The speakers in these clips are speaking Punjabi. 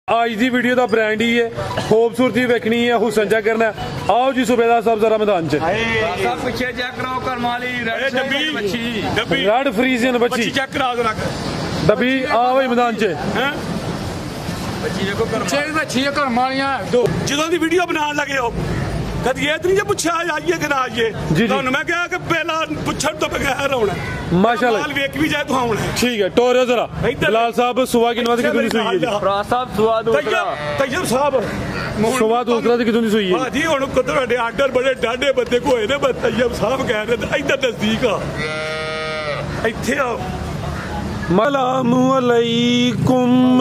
आज की वीडियो का ब्रांड ही है, खूबसूरती वेखनी है, हुसन चेक करना है। आओ जी सूबेदार साहब जरा मैदान च रेड फ्रीजियन बच्ची डब्बी आओ भाई मैदान च ਜਦੋਂ ਦੀ ਵੀਡੀਓ ਬਣਾਉਣ ਲੱਗੇ ਹੋ ਕਦੀ ਇਹ ਨਹੀਂ ਜੇ ਪੁੱਛਿਆ ਆਈਏ ਕਿ ਨਾ ਆਈਏ ਤੁਹਾਨੂੰ ਮੈਂ ਕਿਹਾ ਕਿ ਪਹਿਲਾਂ ਪੁੱਛਣ ਤੋਂ ਬਗੈਰ ਆਉਣਾ माशाल्लाह ਮਾਲ ਵੇਖ ਵੀ ਜਾਏ ਤੂੰ ਆਉਣਾ ठीक है। टोरे जरा बिलाल साहब सुबह की नमाज कितनी सुई है जी? ਤੈयब ਸਾਹਿਬ सुबह दूसरा कितनी दी सुई है? ਭਾਜੀ ਹੁਣ ਤੁਹਾਡੇ ਆਰਡਰ ਬੜੇ ਡਾਢੇ ਬੰਦੇ ਕੋ ਹੋਏ ਨੇ ਬਸ ਤੈयब ਸਾਹਿਬ ਕਹਿ ਰਹੇ ਤੇ ਇੱਧਰ ਨਜ਼ਦੀਕ ਆ ਇੱਥੇ ਆਓ। अस्सलामु अलैकुम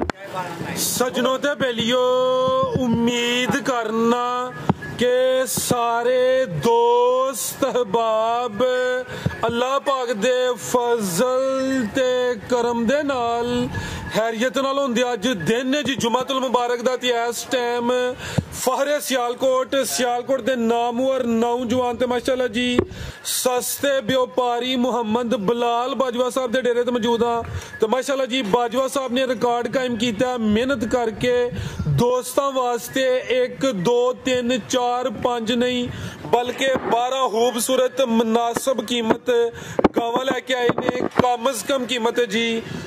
सजनों ते बेलियो, उम्मीद करना के सारे दोस्त अहबाब अल्लाह पाक दे फजल ते करम दे नाल हैरियत नाल होंदे। अज दिन जी जुमातुल मुबारक दा ते इस टाइम फहरे सियालकोट दे नामवर नौजवान ते माशाअल्लाह जी सस्ते व्यापारी मुहम्मद बिलाल बाजवा साहब दे डेरे ते मौजूद हां। ते माशाअल्लाह जी बाजवा साहब ने रिकॉर्ड कायम कीता, मेहनत करके दोस्तां वास्ते 1 2 3 4 5 नहीं बल्कि 12 खूबसूरत मुनासिब कीमत गावां लैके आए ने। कम अज कम कीमत है जी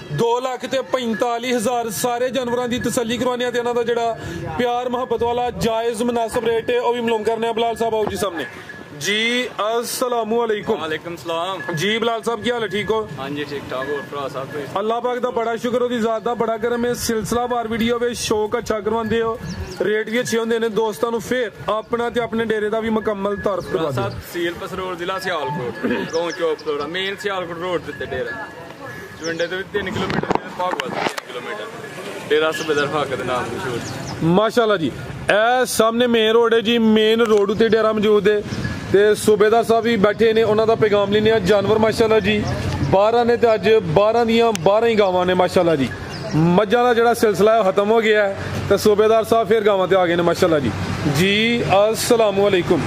2,45,000। सारे जानवरों की तसल्ली करवाने इन्हां दा जिहड़ा प्यार मुहब्बत वाला जायज़ मुनासिब रेट है वह भी मालूम करने। बिलाल साहब आओ जी सामने जी। अस्सलामु अलैकुम। वालेकुम सलाम जी बिलाल साहब क्या हाल है, ठीक हो? हाँ जी ठीक ठाक। और भरा साहब अल्लाह पाक दा बड़ा शुक्र, ओदी ज़ात दा बड़ा करम है। सिलसिलावार वीडियो वे शौक अच्छा करवांदे हो, रेट भी अच्छे होंदे ने। दोस्तां नूं फिर अपना ते अपने डेरे दा भी मुकम्मल तारफ करवा दो। तहसील पसरोड़ जिला सियालकोट गांव चौक मेन सियालकोट रोड ते डेरा चुंडे ते 3 किलोमीटर भागवत 3 किलोमीटर डेरा सूबेदार फाक दे नाम मशहूर माशाअल्लाह जी। ए सामने मेन रोड है जी, मेन रोड उत्ते डेरा मौजूद है ते सूबेदार साहब भी बैठे ने, उन्हां दा पैगाम लेने। जानवर माशाअल्लाह जी 12 ने ते अज 12 दियां 12 ही गावां ने माशाअल्लाह जी। मज्जां दा जिहड़ा सिलसिला है खत्म हो गया है ते सूबेदार साहब फिर गावां ते आ गए ने माशाअल्लाह जी। जी अस्सलामु अलैकुम।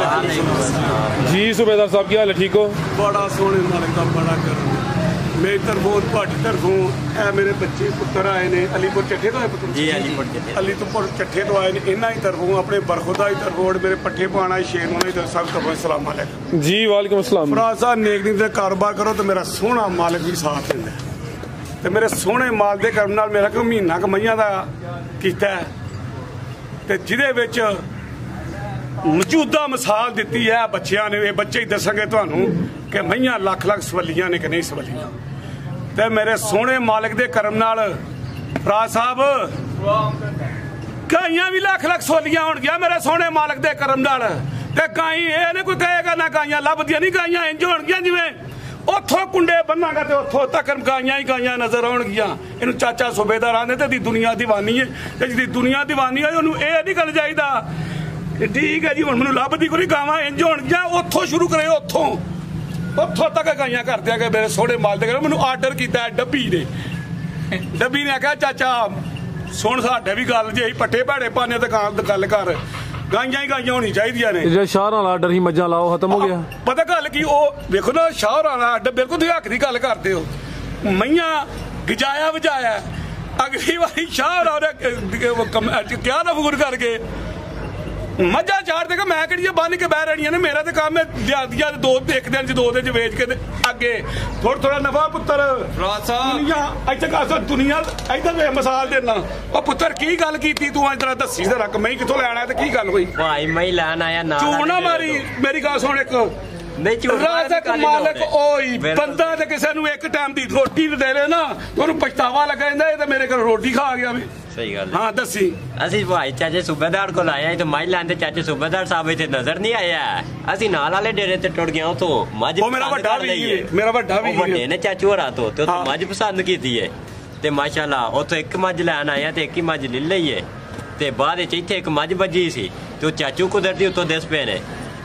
जी सूबेदार साहब क्या हाल है, ठीक हो? बड़ा सोहने मालिक दा बड़ा करम। मेरी तरफों ਤੁਹਾਡੀ तरफों ਇਹ ਮੇਰੇ ਬੱਚੇ ਪੁੱਤਰ ਆਏ ਨੇ ਅਲੀਪੁਰ ਚੱਠੇ ਤੋਂ ਆਏ ਪੁੱਤਰ जी अलीपुर ਚੱਠੇ ਅਲੀਪੁਰ ਚੱਠੇ ਤੋਂ ਆਏ ਨੇ। ਇਹਨਾਂ ਹੀ ਤਰਫੋਂ ਆਪਣੇ ਬਰਖੁਦਾ ਹੀ ਤਰਫੋਂ ਮੇਰੇ ਪੱਠੇ ਪਾਣਾ ਸ਼ੇਰ ਨੂੰ ਹੀ ਸਭ ਤਰਫੋਂ ਸਲਾਮ ਅਲੈਕੁਮ जी वालेकुम अस्सलाम। ਫਰਾਜ਼ਾ ਨੇਕਦੀ ਦੇ ਕਾਰੋਬਾਰ ਕਰੋ ਤੇ ਮੇਰਾ ਸੋਹਣਾ ਮਾਲਕ ਵੀ ਸਾਥ ਦਿੰਦਾ ਤੇ ਮੇਰੇ ਸੋਹਣੇ ਮਾਲ ਦੇ ਕਰਮ ਨਾਲ ਮੇਰਾ ਕੋਈ ਮਹੀਨਾ ਕਮਾਈਆਂ ਦਾ ਕੀਤਾ ਤੇ ਜਿਹਦੇ ਵਿੱਚ ਮੌਜੂਦਾ ਮਿਸਾਲ ਦਿੱਤੀ ਹੈ ਬੱਚਿਆਂ ਨੇ। ਇਹ ਬੱਚੇ ਹੀ ਦੱਸਾਂਗੇ ਤੁਹਾਨੂੰ ਕਿ ਮਈਆਂ ਲੱਖ ਲੱਖ ਸਵੱਲੀਆਂ ਨੇ ਕਿ ਨਹੀਂ ਸਵੱਲੀਆਂ। ਤੇ ਮੇਰੇ ਸੋਹਣੇ ਮਾਲਕ ਦੇ ਕਰਮ ਨਾਲ ਫਰਾਜ਼ ਸਾਹਿਬ ਗਾਈਆਂ ਵੀ ਲੱਖ ਲੱਖ ਸਵੱਲੀਆਂ ਹੋਣਗੀਆਂ ਮੇਰੇ ਸੋਹਣੇ ਮਾਲਕ ਦੇ ਕਰਮ ਨਾਲ। ਤੇ ਗਾਈ ਇਹ ਨਹੀਂ ਕੋਈ ਕਹੇਗਾ ਨਾ ਗਾਈਆਂ ਲੱਭਦੀਆਂ ਨਹੀਂ, ਗਾਈਆਂ ਇੰਜ ਹੋਣਗੀਆਂ ਜਿਵੇਂ ਉੱਥੋਂ ਕੁੰਡੇ ਬੰਨਾਂਗਾ ਤੇ ਉੱਥੋਂ ਤੱਕ ਗਾਈਆਂ ਹੀ ਗਾਈਆਂ ਨਜ਼ਰ ਆਉਣਗੀਆਂ। ਇਹਨੂੰ ਚਾਚਾ ਸੂਬੇਦਾਰ ਆਂਦੇ ਤੇ ਦੀ ਦੁਨੀਆ ਦੀਵਾਨੀ ਹੈ ਤੇ ਜਿਹਦੀ ਦੁਨੀਆ ਦੀਵਾਨੀ ਹੈ ਉਹਨੂੰ ਇਹ ਨਹੀਂ ਕਰਨਾ ਚਾਹੀਦਾ। ਠੀਕ ਹੈ ਜੀ, ਹੁਣ ਮੈਨੂੰ ਲੱਭਦੀ ਕੋਈ ਗਾਵਾਂ ਇੰਜ ਹੋਣਗੀਆਂ। ਉੱਥੋਂ ਸ਼ੁਰੂ ਕਰੇ, ਉੱਥੋਂ ਤੱਕ ਗਾਈਆਂ ਕਰ ਦਿਆ ਕਿ ਮੇਰੇ ਸੋਹਣੇ ਮਾਲ ਦੇ ਮੈਨੂੰ ਆਰਡਰ ਕੀਤਾ ਡੱਬੀ ਨੇ ਆਖਿਆ ਚਾਚਾ ਸੁਣ ਸਾਡੇ ਵੀ ਗੱਲ ਜੇ ਪੱਠੇ ਭਾੜੇ ਪਾਣੇ ਤੇ ਗੱਲ ਕਰ, ਗਾਈਆਂ ਹੀ ਗਾਈਆਂ ਹੋਣੀ ਚਾਹੀਦੀਆਂ ਨੇ। ਜੇ ਸ਼ਾਹ ਵਾਲਾ ਆਰਡਰ ਹੀ ਮੱਝਾਂ ਲਾਓ ਖਤਮ ਹੋ ਗਿਆ। ਪਤਾ ਗੱਲ ਕੀ ਉਹ ਵੇਖੋ ਨਾ ਸ਼ਾਹ ਵਾਲਾ ਆਰਡਰ ਬਿਲਕੁਲ ਤੁਸੀਂ ਹੱਕ ਦੀ ਗੱਲ ਕਰਦੇ ਹੋ। ਮਈਆਂ ਗਜਾਇਆ ਵਜਾਇਆ ਅਗਲੀ ਵਾਰੀ ਸ਼ਾਹ ਵਾਲਾ ਕਿਆ ਨਾ ਫਗੂਰ ਕਰਕੇ ਮੱਝਾਂ ਚਾੜ ਦੇਗਾ। ਮੈਂ ਕਿਹੜੀਆਂ ਬੰਨ ਕੇ ਬਹਿ ਰਹੀਆਂ ਨੇ, ਮੇਰਾ ਤੇ ਕੰਮ ਹੈ ਲਿਆਦੀਆਂ ਦੋ ਇੱਕ ਦਿਨ ਚ 2 ਦਿਨ ਚ ਵੇਚ ਕੇ ਅੱਗੇ ਥੋੜਾ ਨਫਾ ਪੁੱਤਰ। ਦੁਨੀਆ ਇੱਥੇ ਕਾਸਾ ਦੁਨੀਆ ਇੱਧਰ ਵੇ ਮਿਸਾਲ ਦੇਣਾ। ਉਹ ਪੁੱਤਰ ਕੀ ਗੱਲ ਕੀਤੀ ਤੂੰ ਅੱਜ ਤਰ੍ਹਾਂ ਦੱਸੀ ਤੇ ਰੱਖ ਮੈਂ ਕਿੱਥੋਂ ਲੈਣਾ ਤੇ ਕੀ ਗੱਲ ਹੋਈ? ਭਾਈ ਮੈਂ ਲੈਣ ਆਇਆ ਨਾ ਝੂਣਾ ਮਾਰੀ ਮੇਰੀ ਗੱਲ ਸੁਣ ਇੱਕ ਰਾਜ਼ਕ ਮਾਲਕ ਓਈ ਬੰਦਾ ਤੇ ਕਿਸੇ ਨੂੰ ਇੱਕ ਟਾਈਮ ਦੀ ਰੋਟੀ ਦੇ ਲੈ ਨਾ ਉਹਨੂੰ ਪਛਤਾਵਾ ਲੱਗਾ ਜਾਂਦਾ ਇਹ ਤਾਂ ਮੇਰੇ ਕੋਲ ਰੋਟੀ ਖਾ ਗਿਆ ਵੀ। ਸਹੀ ਗੱਲ ਹਾਂ ਦੱਸੀ। ਅਸੀਂ ਭਾਈ ਚਾਚੇ ਸੂਬੇਦਾਰ ਕੋਲ ਆਇਆ ਤੇ ਮਾਈ ਲੈਣ ਤੇ ਚਾਚੇ ਸੂਬੇਦਾਰ ਸਾਹਿਬ ਇੱਥੇ ਨਜ਼ਰ ਨਹੀਂ ਆਇਆ। ਅਸੀਂ ਨਾਲ ਵਾਲੇ ਡੇਰੇ ਤੇ ਟੁੱਟ ਗਏ ਉਥੋਂ ਮੱਝ। ਉਹ ਮੇਰਾ ਵੱਡਾ ਵੀ ਮੇਰਾ ਵੱਡਾ ਵੀ ਵੱਡੇ ਨੇ ਚਾਚੂ ਹਰਾ ਤੋਂ ਤੇ ਉਥੋਂ ਮੱਝ ਪਸੰਦ ਕੀਤੀ ਹੈ ਤੇ ਮਾਸ਼ਾਅੱਲਾ ਉਥੋਂ ਇੱਕ ਮੱਝ ਲੈਣ ਆਇਆ ਤੇ ਇੱਕ ਹੀ ਮੱਝ ਲੈ ਲਈ ਹੈ। ਤੇ ਬਾਅਦ ਵਿੱਚ ਇੱਥੇ ਇੱਕ ਮੱਝ ਵੱਜੀ ਸੀ ਤੇ ਉਹ ਚਾਚੂ ਕੁਦਰਤੀ ਉੱਤੋਂ ਦਿਸ ਪਏ ਨੇ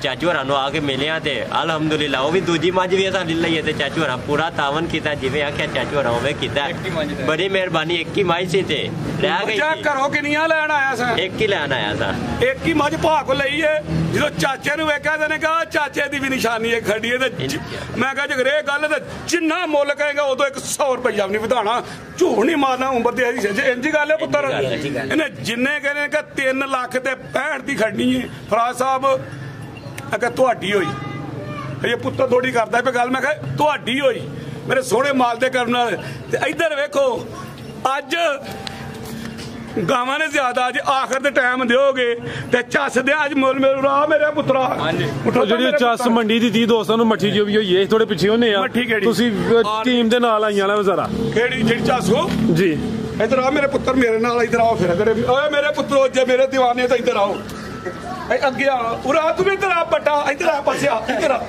ਚਾਚੂ ਹੋਰਾਂ ਨੂੰ ਆ ਕੇ ਮਿਲਿਆ ਤੇ ਅਲਹਮਦੁਲਿਲਾ ਉਹ ਵੀ ਦੂਜੀ ਮੱਝ ਵੀ ਸਾਡੀ ਲਈ ਤੇ ਚਾਚੂ ਹੋਰਾਂ ਪੂਰਾ ਤਾਵਨ ਕੀਤਾ ਜਿਵੇਂ ਆਖਿਆ ਚਾਚੂ ਹੋਰਾਂ ਉਵੇਂ ਕੀਤਾ ਬੜੀ ਮਿਹਰਬਾਨੀ। ਇੱਕ ਹੀ ਮੱਝ ਸੀ ਤੇ ਰਹਿ ਗਈ ਘਰੋਂ ਕਿੰਨੀਆਂ ਲੈਣ ਆਇਆ ਸਾਂ? ਇੱਕ ਹੀ ਲੈਣ ਆਇਆ ਸਾਂ। ਇੱਕ ਹੀ ਮੱਝ ਭਾਅ ਕੋ ਲਈ ਏ। ਜਦੋਂ ਚਾਚੇ ਨੂੰ ਵੇਖਿਆ ਤੇ ਨੇ ਕਿਹਾ ਚਾਚੇ ਦੀ ਵੀ ਨਿਸ਼ਾਨੀ ਹੈ ਖੜੀ ਹੈ ਤੇ ਮੈਂ ਕਿਹਾ ਜਗਰੇ ਇਹ ਗੱਲ ਤੇ ਜਿੰਨਾ ਮੁੱਲ ਕਹੇਗਾ ਉਦੋਂ 100 ਰੁਪਈਆ ਵੀ ਨਹੀਂ ਵਧਾਣਾ, ਝੂਠ ਨਹੀਂ ਮਾਰਨਾ, ਉਮਰ ਦੇ ਇੰਜ ਗੱਲ ਹੈ ਪੁੱਤਰ। ਇਹਨੇ ਜਿੰਨੇ ਕਹਿੰਦੇ ਕਿ 3 ਲੱਖ ਤੇ 65 ਦੀ ਖੜਨੀ ਹੈ ਫਰਾਜ਼ ਸਾਹਿਬ ਅਗਰ ਤੁਹਾਡੀ ਹੋਈ ਇਹ ਪੁੱਤਰ ਥੋੜੀ ਕਰਦਾ ਪਈ ਗੱਲ। ਮੈਂ ਕਿਹਾ ਤੁਹਾਡੀ ਹੋਈ ਮੇਰੇ ਸੋਹਣੇ ਮਾਲ ਦੇ ਕਰਨ ਨਾਲ। ਤੇ ਇੱਧਰ ਵੇਖੋ ਅੱਜ ਗਾਵਾਂ ਨੇ ਜ਼ਿਆਦਾ ਅੱਜ ਆਖਰ ਦੇ ਟਾਈਮ ਦਿਓਗੇ ਤੇ ਚੱਸ ਦੇ ਅੱਜ ਮੁੱਲ ਮੇਰਾ ਮੇਰੇ ਪੁੱਤਰਾ। ਜਿਹੜੀ ਚੱਸ ਮੰਡੀ ਦੀ 30 ਦੋਸਤਾਂ ਨੂੰ ਮੱਠੀ ਜੋ ਵੀ ਹੋਈ ਹੈ ਥੋੜੇ ਪਿੱਛੇ ਹੁੰਨੇ ਆ ਤੁਸੀਂ ਟੀਮ ਦੇ ਨਾਲ ਆਈਆਂ ਨਾ ਜ਼ਰਾ ਕਿਹੜੀ ਜਿਹੜੀ ਚੱਸ ਹੋ ਜੀ ਇੱਧਰ ਆ ਮੇਰੇ ਪੁੱਤਰ ਮੇਰੇ ਨਾਲ ਇੱਧਰ ਆਓ ਫਿਰ ਓਏ ਮੇਰੇ ਪੁੱਤਰੋ ਜੇ ਮੇਰੇ دیਵਾਨੇ ਤਾਂ ਇੱਧਰ ਆਓ ਅੱਗੇ ਆ ਉਰਾ ਤੂੰ ਇੱਧਰ ਆ ਬੱਟਾ ਇੱਧਰ ਆ ਪਸਿਆ ਇੱਧਰ ਆ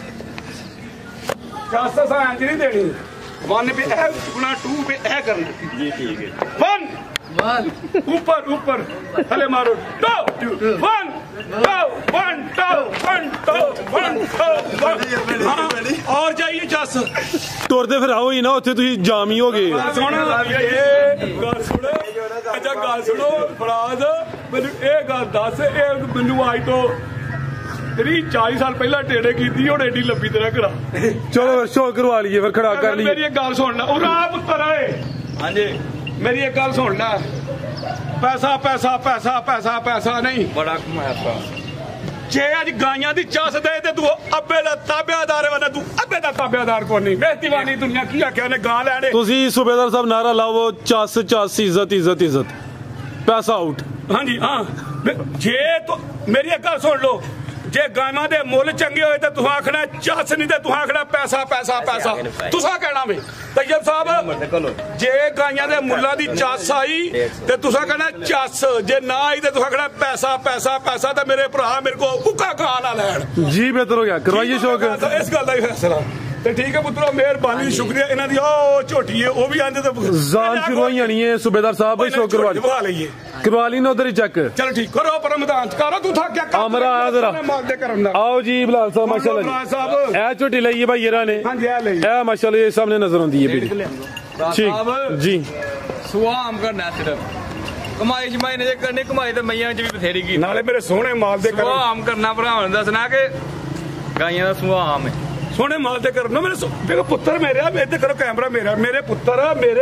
ਚੱਸ ਸਾਂ ਨਹੀਂ ਦੇਣੀ 1 पे गुना 2 पे करना जी ठीक है 1 ऊपर ऊपर थले मारो 2 1 2 1 2 1 2 1 2 और जाइए चस ਤੁਰਦੇ ਫਿਰ ਆਓ ਹੀ ਨਾ ਉੱਥੇ ਤੁਸੀਂ ਜਾਮ ਹੀ ਹੋ ਗਏ। ਸੁਣ ਗੱਲ ਸੁਣੋ ਅੱਛਾ ਗੱਲ ਸੁਣੋ ਫਰਾਜ਼ ਮੈਨੂੰ ਇਹ ਗੱਲ ਦੱਸ ਇਹ ਮੈਨੂੰ ਅੱਜ ਤੋਂ 40 ਸਾਲ ਪਹਿਲਾਂ ਟੇੜੇ ਕੀਤੀ ਹੁਣ ਏਡੀ ਲੰਬੀ ਤਰ੍ਹਾਂ ਕਰਾ ਚਲੋ ਸ਼ੋਅ ਕਰਵਾ ਲਈਏ ਫਿਰ ਖੜਾ ਕਰ ਲਈਏ। ਮੇਰੀ ਇੱਕ ਗੱਲ ਸੁਣ ਲੈ ਉਰਾ ਪੁੱਤਰ ਏ ਹਾਂਜੀ ਮੇਰੀ ਇੱਕ ਗੱਲ ਸੁਣ ਲੈ ਪੈਸਾ ਪੈਸਾ ਪੈਸਾ ਪੈਸਾ ਪੈਸਾ ਨਹੀਂ ਬੜਾ ਕਮਾਇਆ ਜੇ ਅੱਜ ਗਾਈਆਂ ਦੀ ਚੱਸ ਦੇ ਤੇ ਤੂੰ ਅੱਬੇ ਦਾ ਤਾਬਿਆਦਾਰ ਹੈ ਤੂੰ ਅੱਬੇ ਦਾ ਤਾਬਿਆਦਾਰ ਕੋਈ ਨਹੀਂ ਵੇ ਦੀਵਾਨੀ ਦੁਨੀਆ ਕੀ ਆਖਿਆ ਉਹਨੇ ਗਾਂ ਲੈਣੇ। ਤੁਸੀਂ ਸੂਬੇਦਾਰ ਸਾਹਿਬ ਨਾਰਾ ਲਾਓ ਚੱਸ ਚੱਸ ਇੱਜ਼ਤ ਇੱਜ਼ਤ ਇੱਜ਼ਤ ਪੈਸਾ ਆਊਟ। ਹਾਂਜੀ ਹਾਂ ਜੇ ਤੂੰ ਮੇਰੀ ਇੱਕ ਗੱਲ ਸੁਣ ਲਓ ਜੇ ਗਾਵਾਂ ਦੇ ਮੁੱਲ ਚੰਗੇ ਹੋਏ ਤਾਂ ਤੂੰ ਆਖਣਾ ਚੱਸ ਨਹੀਂ ਤੇ ਤੂੰ ਆਖਣਾ ਪੈਸਾ ਪੈਸਾ ਪੈਸਾ ਤੁਸੀਂ ਕਹਿਣਾ ਵੇ ਤੈਯਬ ਸਾਹਿਬ ਜੇ ਗਾਈਆਂ ਦੇ ਮੁੱਲਾਂ ਦੀ ਚੱਸ ਆਈ ਤੇ ਤੁਸੀਂ ਕਹਿਣਾ ਚੱਸ ਜੇ ਨਾ ਆਈ ਤੇ ਤੁਸੀਂ ਆਖਣਾ ਪੈਸਾ ਪੈਸਾ ਪੈਸਾ ਤੇ ਮੇਰੇ ਭਰਾ ਮੇਰੇ ਕੋ ਉੱਕਾ ਗਾਂ ਨਾ ਲੈਣ ਜੀ ਬਿਹਤਰ ਹੋ ਗਿਆ ਕਰਵਾਈਏ ਸ਼ੌਕ ਇਸ ਗੱਲ ਦਾ ਹੀ ਫੈਸਲਾ ਤੇ ਠੀਕ ਹੈ ਪੁੱਤਰੋ ਮਿਹਰਬਾਨੀ ਸ਼ੁਕਰੀਆ ਇਹਨਾਂ ਦੀ ਉਹ ਝੋਟੀ ਹੈ ਉਹ ਵੀ ਆਂਦੇ ਤੇ ਜਾਨ ਸ਼ੁਰੂਆਈ ਆਣੀ ਹੈ ਸੂਬੇਦਾਰ ਸਾਹਿਬ ਬਈ ਸ਼ੌਕ ਕਰਵਾ ਲਈਏ ਕਰਵਾ ਲਈ ਨਾ ਉਧਰ ਹੀ ਚੈੱਕ ਚਲੋ ਠੀਕ ਕਰੋ ਪਰ ਮੈਦਾਨ ਚ ਕਰੋ ਤੂੰ ਥੱਕ ਗਿਆ ਆਮਰਾ ਆ ਜ਼ਰਾ ਆਓ ਜੀ ਬਲਾਲ ਸਾਹਿਬ ਮਾਸ਼ਾਅੱਲਾ ਜੀ ਇਹ ਝੋਟੀ ਲਈ ਹੈ ਭਾਈ ਇਹਨਾਂ ਨੇ ਹਾਂਜੀ ਇਹ ਲਈ ਇਹ ਮਾਸ਼ਾਅੱਲਾ ਇਹ ਸਾਹਮਣੇ ਨਜ਼ਰ ਆਉਂਦੀ ਹੈ ਬੇਟੀ ਠੀਕ ਜੀ ਸੁਆਮ ਕਰਨਾ ਸਿਰਫ ਕਮਾਈ ਜਮਾਈ ਨੇ ਜੇ ਕਰਨੀ ਕਮਾਈ ਤੇ ਮਈਆਂ ਚ ਵੀ ਬਥੇਰੀ ਕੀ ਨਾਲੇ ਮੇਰੇ ਸੋਹਣੇ ਮਾਲ ਦੇ ਸੁਆਮ ਕਰਨਾ ਭਰਾਵਾਂ ਨੂੰ ਦੱਸਣਾ ਕਿ ਗਾਈਆਂ ਦਾ ਸੁਆਮ ਹੈ ਸੋਹਣੇ ਮਾਲ ਤੇ ਕਰਨਾ ਮੇਰੇ ਦੇਖੋ ਪੁੱਤਰ ਮੇਰੇ ਇੱਥੇ ਕਰੋ ਕੈਮਰਾ ਮੇਰਾ ਮੇਰੇ ਪੁੱਤਰ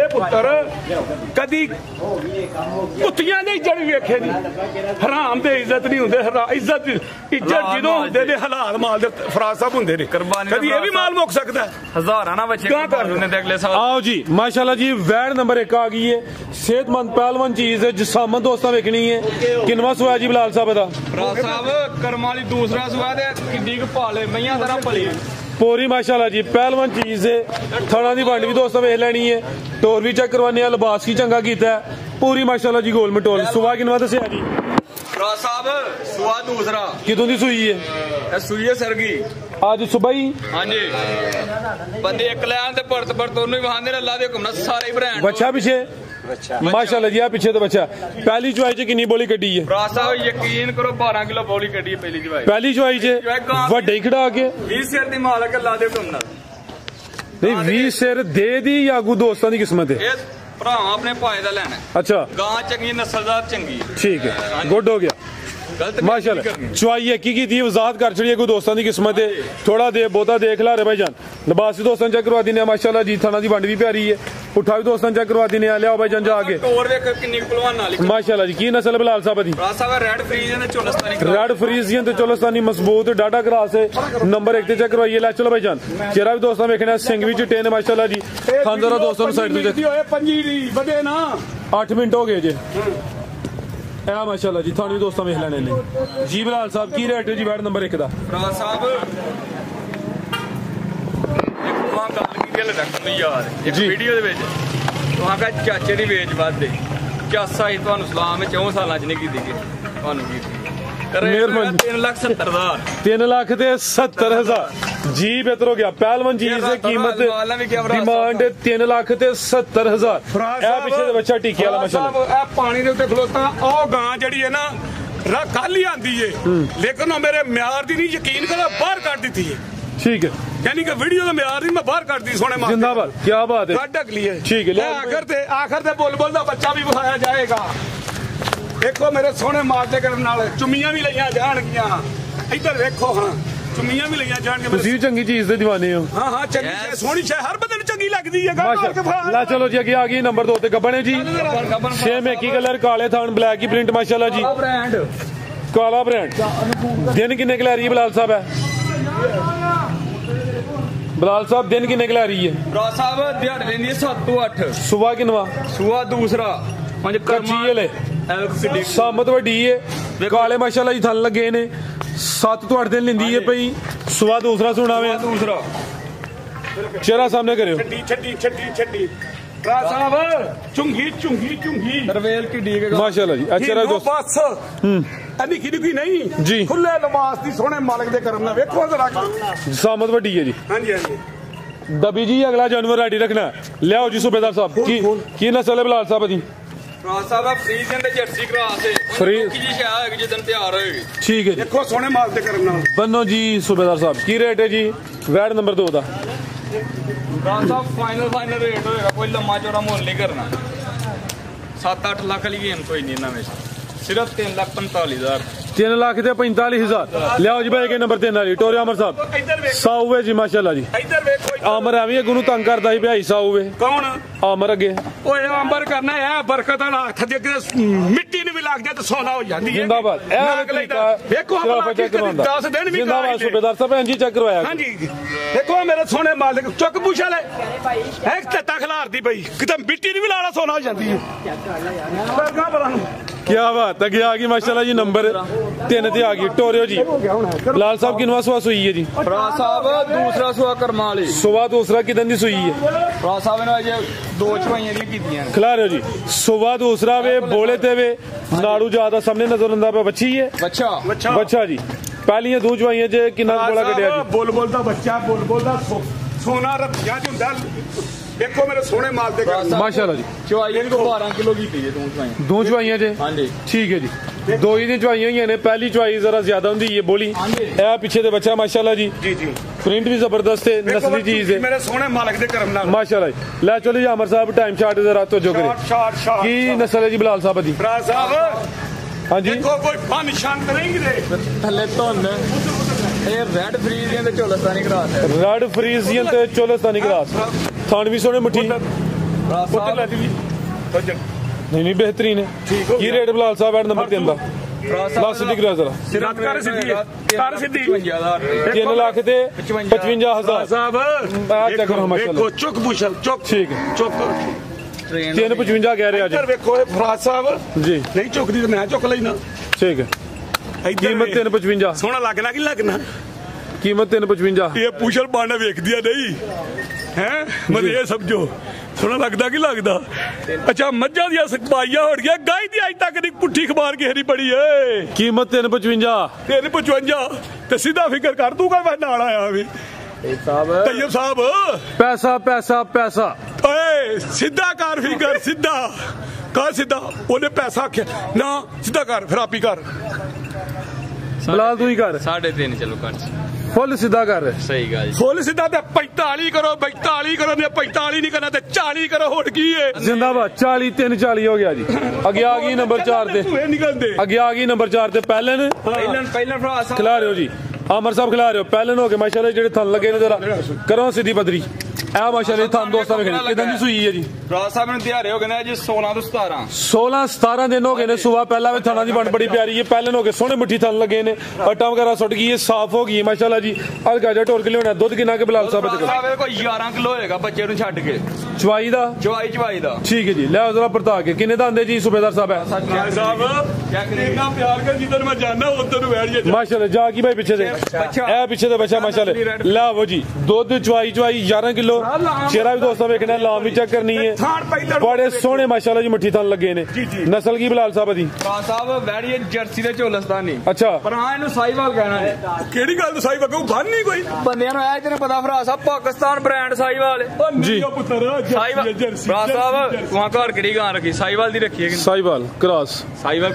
ਕਦੀ ਕੁੱਤੀਆਂ ਨਹੀਂ ਜੜ ਵੇਖੇ ਨਹੀਂ ਹਰਾਮ ਦੇ ਇੱਜ਼ਤ ਨਹੀਂ ਹੁੰਦੇ ਇੱਜ਼ਤ ਜਦੋਂ ਹੁੰਦੇ ਨੇ ਹਲਾਲ ਮਾਲ ਦੇ ਫਰਾਜ਼ ਸਾਹਿਬ ਹੁੰਦੇ ਨੇ ਕਦੀ ਇਹ ਵੀ ਮਾਲ ਮੁੱਕ ਸਕਦਾ ਹਜ਼ਾਰਾਂ ਨਾ ਬੱਚੇ ਨੇ ਅਗਲੇ ਸਾਲ। आओ जी माशाल्लाह जी वैड नंबर 1 आ गई है सेहतमंद पहलवान चीज है जिसामत दोस्ता वेखनी है किनवा सुआ जी बिलाल साहब दा फराज साहब करम वाली दूसरा सुआ ते किड्डी क पाले मईयां तरह पली पूरी माशाल्लाह जी पहलवान चीज है थाना दी वंड भी दोस्ता वेख लेनी है टोर भी चेक करवाने लिबास की चंगा कीता है पूरी माशाल्लाह जी गोल मटोल सुआ किनवा दस्या जी फराज साहब सुआ दूसरा कितों दी सूई है सूई है सरगी आज सुबह ही हाँ जी बंदे एक लैन ते परत परत ओनू ही वहांदे ने अल्लाह दे हुक्म नाल सारे ही ब्रांड बच्चा पीछे माशाल्लाह जी आ पीछे तो बच्चा पहली चुआई च कितनी बोली कड्डी है फराज साहब यकीन करो 12 किलो बोली कड्डी है पहली चुआई च वड्डे ही खड़ा के 20 सिर दी मालक अल्लाह दे हुक्म नाल नहीं 20 सिर दे दी या अगू दोस्तां दी किस्मत है भरा अपने भाई दा लैना अच्छा गां चंगी नस्लदार चंगी ठीक है गुड हो गया माशाल्लाह चुआई है की थी वजाहत कर छड़ी कोई दोस्तों की किस्मत है थोड़ा दे बहुता देख ला रे भाई जान लिबास भी दोस्तों चेक करवा देने माशाल्लाह जी थाना दी वंड भी प्यारी है उठा भी दोस्तों चेक करवा देने लिया भाई जान जाके माशाल्लाह जी की नस्ल बिलाल साहब दी रेड फ्रीजियन ते चोलस्तानी मजबूत डाटा क्रास है नंबर 1 ते चेक करवाइए ला चलो भाई जान चेहरा भी दोस्तों देखना सिंह भी चिट्टे ने माशाल्लाह जी खानदारा दोस्तों साइड ते बदे ना 8 मिनट हो गए जे माशाल्लाह जी थानी दोस्तों वेख लेने ने जी बिलाल साहब की रेट है जी बैड नंबर 1 दा फराज साहब एक वहां गल की गल रखनी यार एक वीडियो दे विच वहां का चाचे दी वेच वध चासा ही ਤੁਹਾਨੂੰ ਸਲਾਮ 4 ਸਾਲਾਂ ਚ ਨਹੀਂ ਕੀਤੀ ਗਈ ਤੁਹਾਨੂੰ ਕੀ 3,70,000 3,70,000 जी बेहतर हो गया पहलवान जी से कीमत डिमांड 3,70,000 पिछले बच्चा टीके वाला माशाल्लाह पानी ਦੇ ਉੱਤੇ ਖਲੋਤਾ ਉਹ ਗਾਂ ਜਿਹੜੀ ਹੈ ਨਾ ਕੱਲ ਹੀ ਆਂਦੀ ਏ ਲੇਕਿन ਮੇਰੇ ਮਿਆਰ ਦੀ ਨਹੀਂ ਯਕੀਨ ਕਰੋ ਬਾਹਰ ਕੱਢ ਦਿੱਤੀ ਏ ठीक है यानी कि वीडियो का म्यार नहीं मैं बाहर कर दी सोने मार जिंदाबाद क्या बात है ढक लिए ठीक है आखिर ते बुलबुल का बच्चा भी विखाया जाएगा देखो मेरे सोने मारते करने नाल चुम्मियां भी लईयां जाणगियां इधर देखो हां चुम्मियां भी लईयां जाणगियां ਤੁਸੀਂ ਚੰਗੀ ਚੀਜ਼ ਦੇ دیਵਾਨੇ ਹੋ हां हां चंगी है सोहनी शे हर बंदे ਨੂੰ ਚੰਗੀ ਲੱਗਦੀ ਹੈ माशाल्लाह ला चलो जी आगे आ गई नंबर 2 ਤੇ ਗੱਬਣ ਹੈ ਜੀ ਸੇਮ ਇੱਕ ਹੀ ਕਲਰ ਕਾਲੇ ਥਾਨ ਬਲੈਕ ਹੀ ਪ੍ਰਿੰਟ ਮਾਸ਼ਾਅੱਲਾ ਜੀ ਕਾਲਾ ਬ੍ਰਾਂਡ ਦਿਨ ਕਿੰਨੇ ਕਿ ਲੈ ਰਹੀ ਹੈ ਬਲਾਲ ਸਾਹਿਬ ਹੈ बलाल साहब दिन किन्ने की ला रही है बराड़ साहब दिहाड़ी लेनी है 7 to 8 सुबह किनवा सुबह दूसरा सामत वड्डी है काले माशाल्लाह जी थन लगे ने 7 to 8 दिन लेंदी है पई सुबह दूसरा सुना वे दूसरा चेहरा सामने करियो छड्डी बराड़ साहब चुंगी रवेल की डी के माशाल्लाह जी अच्छा दोस्त बस निकी निकी नहीं जी खुले लिबास दी सोने मालिक दे करम ना वेखो जरा सामत वड्डी है जी हां जी दबी जी अगला जानवर रेडी रखना ले आओ जी सूबेदार साहब की नस्ल है बलाल साहब दी बराड़ साहब फ्रीजियन ते जर्सी क्रॉस है फ्रीज की जी क्या है जिदन तैयार होएगी ठीक है देखो सोने माल दे करम ना बनो जी सूबेदार साहब की रेट है जी वैट नंबर 2 दा बराड़ साहब फाइनल रेट होएगा कोई लम्मा चौड़ा मोल नहीं करना 7-8 लाख वाली गेम कोई नहीं ना में सिर्फ 3,45,000 3 लाख ते 45,000 लियाओ जी भाई के नंबर 3 वाली टोरे अमर साहब साउवे जी माशाल्लाह जी इधर देखो आमर एवं अगू नूं तंग करदा ही भाई साउवे कौन आमर अगे ओए अंबर करना है बरकत वाला हथ दे मिट्टी ने भी लग जाए तो सोना हो जाती है जिंदाबाद देखो 10 दिन भी जिंदाबाद सूबेदार साहब जी चेक करवाया हां जी देखो मेरे सोने मालिक चुक पूछा ले है तत्ता खिलार दी भाई किते मिट्टी ने भी लाला सोना हो जाती है क्या बात है गया आ गई माशाल्लाह जी नंबर 3 ते आ गई टोरियो जी लाल साहब किनवा सुआ सुई है जी बराड़ साहब दूसरा सुआ करमा वाली सुबह दूसरा किदन दी सुई है बराड़ साहब ने अजे 2 चवाइयां दी कीतियां खिला रहे हो जी सुबह दूसरा वे बोले ते वे नाड़ू ज्यादा सामने नजर आंदा पे बच्ची है बच्चा जी पहली 2 चवाइयां जे किन्ना बोला कढिया जी बुलबुल दा बच्चा बुलबुल दा सोना रखिया ज हुंदा देखो मेरे सोने माल दे माशाल्लाह जी चवाइयां को 12 किलो की थी दो चवाइयां जे हां जी ठीक है जी दो ही दी चवाइयां ही ने पहली चवाई जरा ज्यादा हुंदी है बोली ए पीछे दे बच्चा माशाल्लाह जी प्रिंट भी जबरदस्त है नस्ली चीज है मेरे सोने मालिक दे करम नाल माशाल्लाह ले चलो जी अमर साहब टाइम शार्ट जरा तवज्जो करें की नस्ल है जी बलाल साहब दी बराड़ साहब हां जी देखो कोई फन शांत नहीं दे थल्ले धुन ਇਹ ਰੈਡ ਫਰੀਜ਼ੀਅਨ ਤੇ ਚੋਲਸਤਾਨੀ ਕਰਾਸ ਹੈ ਰੈਡ ਫਰੀਜ਼ੀਅਨ ਤੇ ਚੋਲਸਤਾਨੀ ਕਰਾਸ ਥਾਣ ਵੀ ਸੋਹਣੇ ਮੁੱਠੀ ਉੱਧਰ ਲੈ ਜੀ नहीं बेहतरीन है की रेट बलाल साहब एड नंबर 3 दा लास्ट सिद्धी करा जरा सिद्धी कर सिद्धी 3 लाख ते 55,000 साहब चेक करो माशाल्लाह देखो चुक बुशल चुक ठीक है चुक 355 कह रहे आज इधर देखो फराज साहब जी नहीं चुकदी तो मैं चुक लेना ठीक है कीमत 355 सोना लगना कि लगना कीमत 355 ये पूछल बाने वेख दिया नहीं हैं मतलब ये समझो सोना लगदा कि लगदा अच्छा मज्जा दिया सपाइया हो गया गाय दी अज तक दी पुट्ठी खबार किसी दी पड़ी है कीमत 355 355 ते सीधा फिकर कर तू मैं नाल आया भी तैयब साहब पैसा पैसा पैसा ओए सीधा कर फिकर सीधा कर सीधा ओने पैसा आख्या ना सीधा कर फिर आप ही कर बलाल तू ही कर 3.5 चलो कर फुल सीधा कर सही गल फुल सीधा ते 45 करो 45 करो ने 45 नहीं करना ते 40 करो होट की है जिंदाबाद 40 340 हो गया जी आगे आ गई नंबर 4 ते आगे आ गई नंबर 4 ते पहलन फराज खिला रहे हो जी आमर साहब खिला रहे हो पहलन हो गए माशाल्लाह जेडे थन लगे ने जरा करो सीधी बदरी ए माशाल्लाह थन दोस्तां ने किदन दी सुई है जी फराज साहब ने दिहाड़े हो गए जी 16 to 17 दिन हो गए ने सुबह पहला भी थना दी बन बड़ी प्यारी है पहलन हो गए सोने मिठी थन लगे ने अट्टा वगैरह सुट गई है साफ हो गई है माशाल्लाह जी हल्का जा टोर के लियोना दूध किना के बलाल साहब ते कोई 11 किलो होएगा बच्चे नु छड के चवाई दा ठीक है जी ले जरा परता के किने दा आंदे जी सूबेदार साहब है साहब इतना प्यार कर जिधर मैं जाना उधर बैठ जा माशाल्लाह जा की भाई पीछे से ए पीछे से बच्चा माशाल्लाह ला वो जी दूध चवाई 11 किलो चेहरा भी दोस्तों देखना लाम भी चेक करनी है बड़े सोहने माशाल्लाह जी मुट्ठी थन लगे ने नस्ल की बलाल साहब दी फराज साहब बैठिए जर्सी ते चोलस्तानी अच्छा पर हां इनु साहिवाल कहना है केड़ी गल साहिवाल को बन नहीं कोई बंदियां नु ऐ तेरे पता फराज साहब पाकिस्तान ब्रांड साहिवाल जी पुत्र साहिवाल फराज साहब वहां घर केड़ी गां रखी साहिवाल दी रखी है Sahiwal cross Sahiwal cross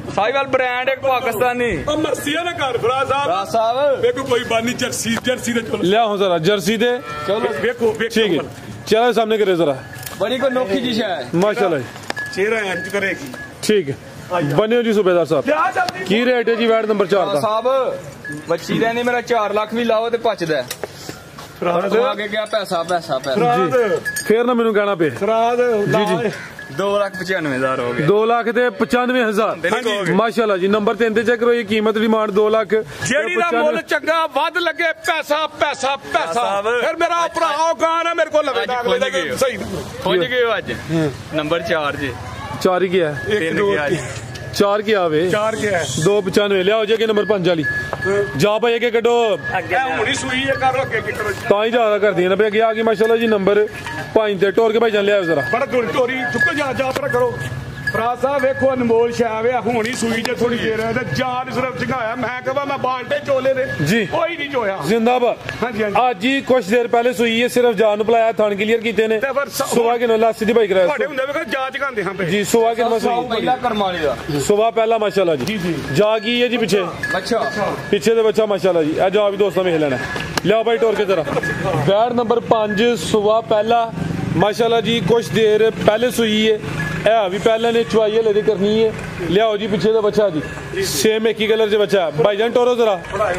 Sahiwal brand ਇੱਕ ਪਾਕਿਸਤਾਨੀ ਮਰਸੀਆ ਨਾ ਘਰ ਫਰਾਜ਼ ਸਾਹਿਬ ਵੇਖੋ ਕੋਈ ਬਾਨੀ ਜਰਸੀ ਦੇ ਚਲੋ ਲਿਆ ਹੋ ਜ਼ਰਾ ਜਰसी दे चलो ਵੇਖੋ ठीक है चलो सामने करे जरा बड़ी को नोखी जी है माशाल्लाह ਚਿਹਰਾ ਇੰਜ ਕਰੇਗੀ ठीक है बने हो जी सूबेदार साहब की रेट है जी वैट नंबर 4 का साहब बच्ची ਦਾ ਨਹੀਂ ਮੇਰਾ 4 ਲੱਖ ਵੀ ਲਾਓ ਤੇ ਪਚਦਾ ਫਰਾਜ਼ ਆਗੇ ਗਿਆ ਪੈਸਾ जी फिर ना मैनू कहना पे ਫਰਾਜ਼ जी जी 2,95,000 ਹੋ ਗਏ 2,95,000 माशाल्लाह जी नंबर 3 ਤੇ ਚੈੱਕ ਕਰੋ ਇਹ ਕੀਮਤ ਡਿਮਾਂਡ 2 ਲੱਖ ਜਿਹੜੀ ਦਾ ਮੁੱਲ ਚੰਗਾ ਵੱਧ ਲੱਗੇ ਪੈਸਾ ਫਿਰ ਮੇਰਾ ਭਰਾ ਉਹ ਗਾਣਾ ਮੇਰੇ ਕੋਲ ਲਵੇ ਦਾ ਅਗਲੇ ਦਾ ਸਹੀ ਪਹੁੰਚ ਗਏ ਅੱਜ ਨੰਬਰ 4 ਜੀ 4 ही क्या है 3 ਗਿਆ ਜੀ 4 क्या आवे 4 क्या है 295 लिया हो जाएगी नंबर 5 वाली जा भाई के कटो ਹੁਣੀ ਸੂਈ ਹੈ ਕਰ ਅੱਗੇ ਕੀ ਕਰੋ ਤਾਂ ਹੀ ਜ਼ਿਆਦਾ ਕਰਦੀ ਨਾ ਬਈ ਅੱਗੇ ਆ ਗਈ ਮਾਸ਼ਾਅੱਲਾ ਜੀ ਨੰਬਰ 5 ਤੇ ਟੋਰ ਕੇ ਭਾਈ ਜਾਨ ਲਿਆਓ ਜ਼ਰਾ ਬੜਾ ਢੋਰੀ ਚੁੱਕੋ ਜਾ ਪਰ ਕਰੋ ਫਰਾਜ਼ ਸਾਹਿਬ ਵੇਖੋ ਅਨਮੋਲ ਸ਼ਾਹ ਆ ਹੁਣੀ ਸੂਈ ਜੇ ਥੋੜੀ ਦੇਰ ਹੈ ਤੇ ਜਾਨ ਸਿਰਫ ਝਗਾਇਆ ਮੈਂ ਕਹਾਂ ਮੈਂ ਬਾਲਟੇ ਚੋਲੇ ਦੇ जी ਕੋਈ ਨਹੀਂ ਚੋਇਆ जिंदाबाद ਹਾਂਜੀ ਹਾਂਜੀ आज ही कुछ देर पहले सुई है सिर्फ जान बुलाया थान क्लियर कीते ने ਤੇ ਫਿਰ सुबह के नला सीधी भाई ਤੁਹਾਡੇ कराया ਹੁੰਦੇ ਵੇਖੋ ਜਾ ਝਗਾਉਂਦੇ ਹਾਂ ਪਏ जी सुबह के नला ਪਹਿਲਾ ਕਰਮਾਲੀ ਦਾ सुबह पहला माशाल्लाह जी जा गई है जी पीछे ਅੱਛਾ पीछे दे बच्चा माशाल्लाह जी आज भी दोस्तों में लेना लिया भाई टोर के जरा बैट नंबर 5 सुबह पहला माशाल्लाह जी कुछ देर पहले सुई है भी पहले ने चुवाई लेदी करनी है लियाओ जी पीछे का बच्चा जी सेम एक ही कलर से बच्चा भाईजान टोरो जरा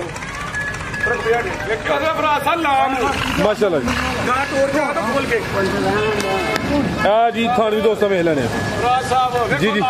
माशाल्लाह जी जी थानवी दोस्तों में लेने जी जी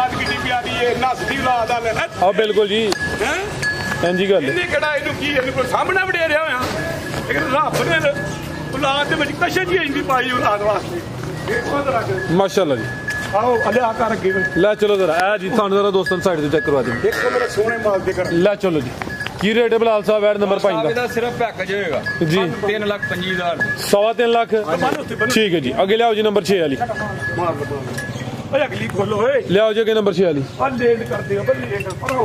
हाँ बिल्कुल जी जी गल सामने वडेरिया होया रब ने औलाद दे विच कशे जी इंदी पाई औलाद वास्ते माशाल्लाह जी आओ अलिया कर अगे ले चलो जरा जी थानू जरा दोस्तों साइड से चेक करवा दें देखो मेरे सोने माल दे कर ले चलो जी की रेट है बिलाल साहब वैट नंबर 5 ਇਹਦਾ ਸਿਰਫ ਪੈਕੇਜ ਹੋਏਗਾ जी 3,25,000 3.5 लाख ठीक है जी आगे लियाओ जी नंबर 6 वाली ओए अगली खोलो ओए लियाओ जी आगे नंबर 6 वाली आ लेट कर दियो बल्ली लेट पर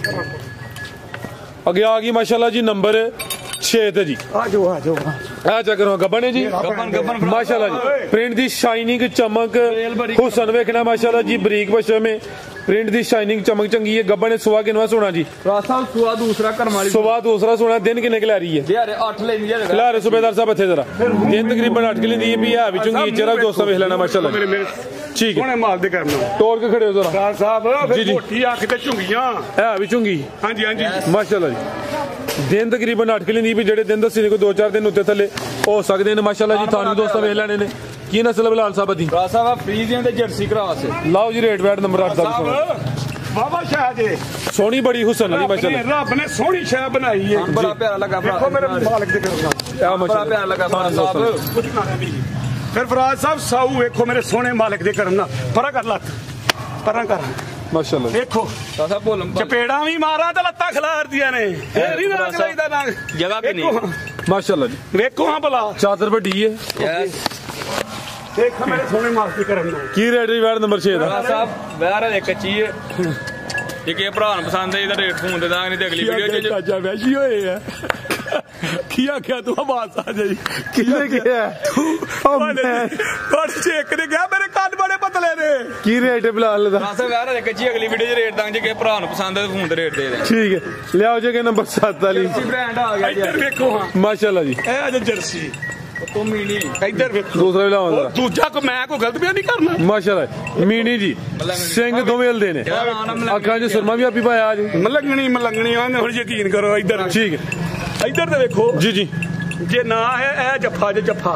आगे आ गई माशाल्लाह जी नंबर 6 ते जी आ जाओ आ चेक करो गब्बन है जी गब्बन माशाल्लाह जी प्रिंट दी शाइनिंग चमक हुसन वेखना माशाल्लाह जी बरीक बशे में प्रिंट दी शाइनिंग चमक चंगी है गब्बन ने सुबह किनवा सोना जी रासा सुआ दूसरा करमाली सुबह दूसरा सोना दिन किन्ने के ला रही है यार 8 लेनी है खिला रहे सूबेदार साहब इत्थे जरा दिन तकरीबन 8 के लेंदी है भी है विचों की चेहरा दोस्तों वेख लेना माशाल्लाह ठीक है सोने माल दे करना टोर के खड़े हो जरा राज साहब जी, फिर जी। मोटी आंख ते झुंगियां है विचों की हां जी माशाल्लाह जी दिन तकरीबन 8 के लेंदी भी जेडे दिन दसी ने कोई 2-4 दिन उत्ते थले हो सकदे ने माशाल्लाह जी थानू दोस्तों वेख लेने ने की नस्ल बिलाल साहब दी रासा वा फ्रीजियन ते जर्सी क्रॉस लाओ जी रेट वैट नंबर 8 साहब बाबा शाह जी सोनी बड़ी हुसन वाली माशाल्लाह रब ने सोहनी शाह बनाई है बड़ा प्यारा लगा देखो मेरे मालिक दे करना क्या बड़ा माशाल्लाह प्यारा लगा फराज साहब फिर फराज साहब साऊ वेखो मेरे सोने मालिक दे करना परा कर लत परा कर माशाल्लाह देखो रासा बोलम चपेड़ा भी मारा ते लत्ता खिलार दिया ने एरी ना लईदा ना जगह भी नहीं माशाल्लाह जी वेखो हां भला चादर बड़ी है यस देखो मेरे सोने मालिक दे करना की रेट है वैट नंबर 6 दा साहब वैर एक चीज ਜੇ ਕਿ ਭਰਾ ਨੂੰ ਪਸੰਦ ਹੈ ਇਹਦਾ ਰੇਟ ਫੋਨ ਦੇ ਦਾਂਗੇ ਨਹੀਂ ਤੇ ਅਗਲੀ ਵੀਡੀਓ ਚ ਚਾਚਾ ਵੈਸ਼ੀ ਹੋਏ ਆ ਕੀ ਆਖਿਆ ਤੂੰ ਆਵਾਜ਼ ਆ ਜਾਈ किसने किया ਤੁਹਾਡੇ ਚੇਕ ਨੇ ਗਿਆ ਮੇਰੇ ਕੰਨ ਬੜੇ ਪਤਲੇ ਨੇ की रेट है बिलाल दा ਰਾਸਾ ਵੈਰ ਇੱਕ ਚੀਜ਼ ਅਗਲੀ ਵੀਡੀਓ ਚ ਰੇਟ ਦਾਂਗੇ ਜੇ ਕਿ ਭਰਾ ਨੂੰ ਪਸੰਦ ਹੈ ਫੋਨ ਦੇ ਰੇਟ ਦੇ ਦੇ ठीक है ले आओ जी नंबर 7 वाली ਬ੍ਰਾਂਡ ਆ ਗਿਆ ਜੀ ਇੱਧਰ ਵੇਖੋ ਹਾਂ माशाल्लाह जी ਇਹ ਅਜ ਜਰਸੀ ਤੂੰ ਮੀਨੀ ਇੱਧਰ ਵੇਖੋ दूसरा भी लाओ ਉਹ ਦੂਜਾ ਕੋ ਮੈਂ ਕੋਈ ਗਲਤ ਬਿਆਨ ਨਹੀਂ ਕਰਨਾ माशाल्लाह मीनी जी सिंह दोवें हलदे ने अखां च सुरमा भी आपी पाया आज ਮਲੰਗਣੀ ਆਂਦੇ ਹੁਣ ਯਕੀਨ ਕਰੋ ਇੱਧਰ ठीक है ਇੱਧਰ ਤੇ ਵੇਖੋ जी जी ਜੇ ਨਾ ਹੈ ਇਹ ਜੱਫਾ ਜੇ ਜੱਫਾ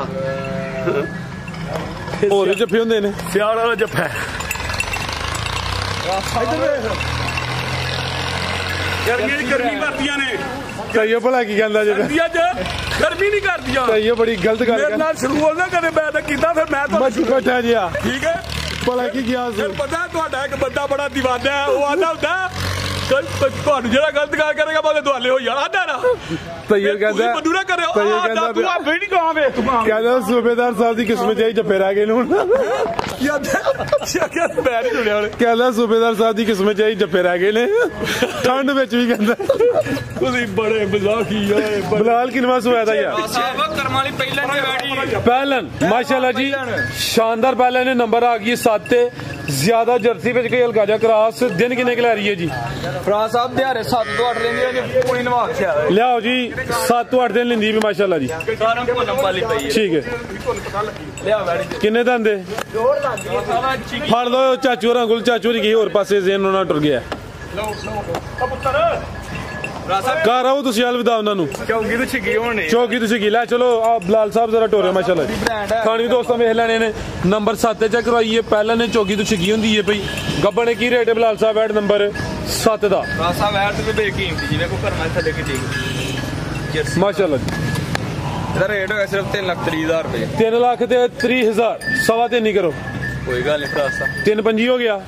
और भी जफ्फे हुंदे ने ਸਿਆਲ ਵਾਲਾ ਜੱਫਾ ਇੱਧਰ ਵੇਖ ਗਰਮੀ ਕਰਦੀਆਂ ਨੇ तइयो भला की कहंदा जे ਸਰਦੀਆਂ 'ਚ ਗਰਮੀ ਨਹੀਂ ਕਰਦੀਆਂ तइयो बड़ी गलत गल ਮੇਰੇ ਨਾਲ ਸ਼ੁਰੂ ਨਾ ਕਰੇ ਮੈਂ ਤਾਂ ਕੀਤਾ ਫਿਰ ਮੈਂ मच बैठा जी ਠੀਕ ਹੈ भला की गया ਫਿਰ ਪਤਾ ਤੁਹਾਡਾ ਇੱਕ ਬੰਦਾ ਬੜਾ دیਵਾਨਾ ਹੈ ਉਹ ਆਂਦਾ ਹੁੰਦਾ ਤੁਹਾਨੂੰ ਜਿਹੜਾ ਗਲਤ ਗੱਲ ਕਰੇਗਾ ਬਾਅਦ ਦੁਆਲੇ ਹੋ ਜਾਣਾ ਆਂਦਾ ਨਾ तइयो कहंदा ਬੰਦੂ ਨਾ ਕਰਿਓ तइयो ਆਂਦਾ कहंदा ਤੂੰ ਆ ਬੇੜੀ ਕਹਾਂ ਵੇ ਤੂੰ कहंदा सूबेदार साहब दी किस्मत जाई जफ्फे रह गए ने हुण क्या बैर जुड़िया होने कहंदा सूबेदार साहब दी किस्मत जाई जफ्फे रह गए ने ठंड विच भी कहंदा ਤੁਸੀਂ ਬੜੇ ਮਜ਼ਾਕੀ ਓਏ बिलाल किनवा सोया था यार ਸਾਹਿਬ ਕਰਮਾਲੀ ਪਹਿਲਾਂ ਨਹੀਂ ਬੈਠੀ पहलन माशाल्लाह जी शानदार पहलन ने नंबर आ गई 7 ਜ਼ਿਆਦਾ ਜਰਸੀ ਵਿੱਚ ਕੋਈ ਹਲਕਾ ਜਿਹਾ ਕਰਾਸ ਦਿਨ ਕਿੰਨੇ ਲੈ ਰਹੀ ਹੈ ਜੀ ਭਰਾ ਸਾਹਿਬ ਦਿਹਾੜੇ 7 ਤੋਂ 8 ਲੈਂਦੇ ਨੇ ਪੂਰੀ ਨਵਾ ਕੇ ਆ ਲਿਆਓ ਜੀ 7 ਤੋਂ 8 ਦਿਨ ਲੈਂਦੀ ਵੀ ਮਾਸ਼ਾਅੱਲਾ ਜੀ ਸਾਰਾ ਕੋਲ ਨੰਬਰ ਲਈ ਪਈ ਹੈ ਠੀਕ ਹੈ ਲਿਆ ਵੈੜੀ ਕਿੰਨੇ ਦੰਦੇ ਫੜ ਲਓ ਚਾਚੂ ਹੋਰਾਂ ਕੋਲ ਚਾਚੂ ਹੋਰੀ ਗਈ ਹੋਰ ਪਾਸੇ ਜ਼ੇਨ ਉਹਨਾਂ ਟੁਰ ਗਿਆ ਘਰ ਆਓ ਤੁਸੀਂ ਅਲਵਿਦਾ ਉਹਨਾਂ ਨੂੰ ਚੌਕੀ ਤੋਂ ਛਿੱਗੀ ਹੋਣੇ ਚੌਕੀ ਤੁਸੀਂ ਕੀ ਲੈ ਚਲੋ ਆ ਬਲਾਲ ਸਾਹਿਬ ਜ਼ਰਾ ਟੋਰੇ ਮਾਸ਼ਾਅੱਲਾ ਖਾਣੀ ਦੋਸਤਾਂ ਵੇਖ ਲੈਣੇ ਨੇ ਨੰਬਰ 7 ਤੇ ਚੈੱਕ ਕਰਵਾਈਏ ਪਹਿਲਾਂ ਨੇ ਚੌਕੀ ਤੋਂ ਛਿੱਗੀ ਹੁੰਦੀ ਹੈ ਪਈ ਗੱਬਣ ਨੇ ਕੀ ਰੇਟ ਹੈ ਬਲਾਲ ਸਾਹਿਬ ਐਡ ਨੰਬਰ 7 ਦਾ ਭਰਾ ਸਾਹਿਬ ਐਡ ਤੇ ਬੇਕੀਮਤੀ ਜਿਵੇਂ ਕੋ ਕਰਨਾ ਥੱਲੇ ਕਿ ਠੀਕ ਮਾਸ਼ਾਅੱਲਾ ਜੀ ਇਹਦਾ ਰੇਟ ਹੋਇਆ ਸਿਰਫ 3,30,000 ਰੁਪਏ 3 ਲੱਖ ਤੇ 30,000 ਸਵਾ ਤੇ ਨਹੀਂ ਕਰੋ ਕੋਈ ਗੱਲ ਨਹੀਂ ਭਰਾ ਸਾਹਿਬ 3.25 ਹੋ ਗਿਆ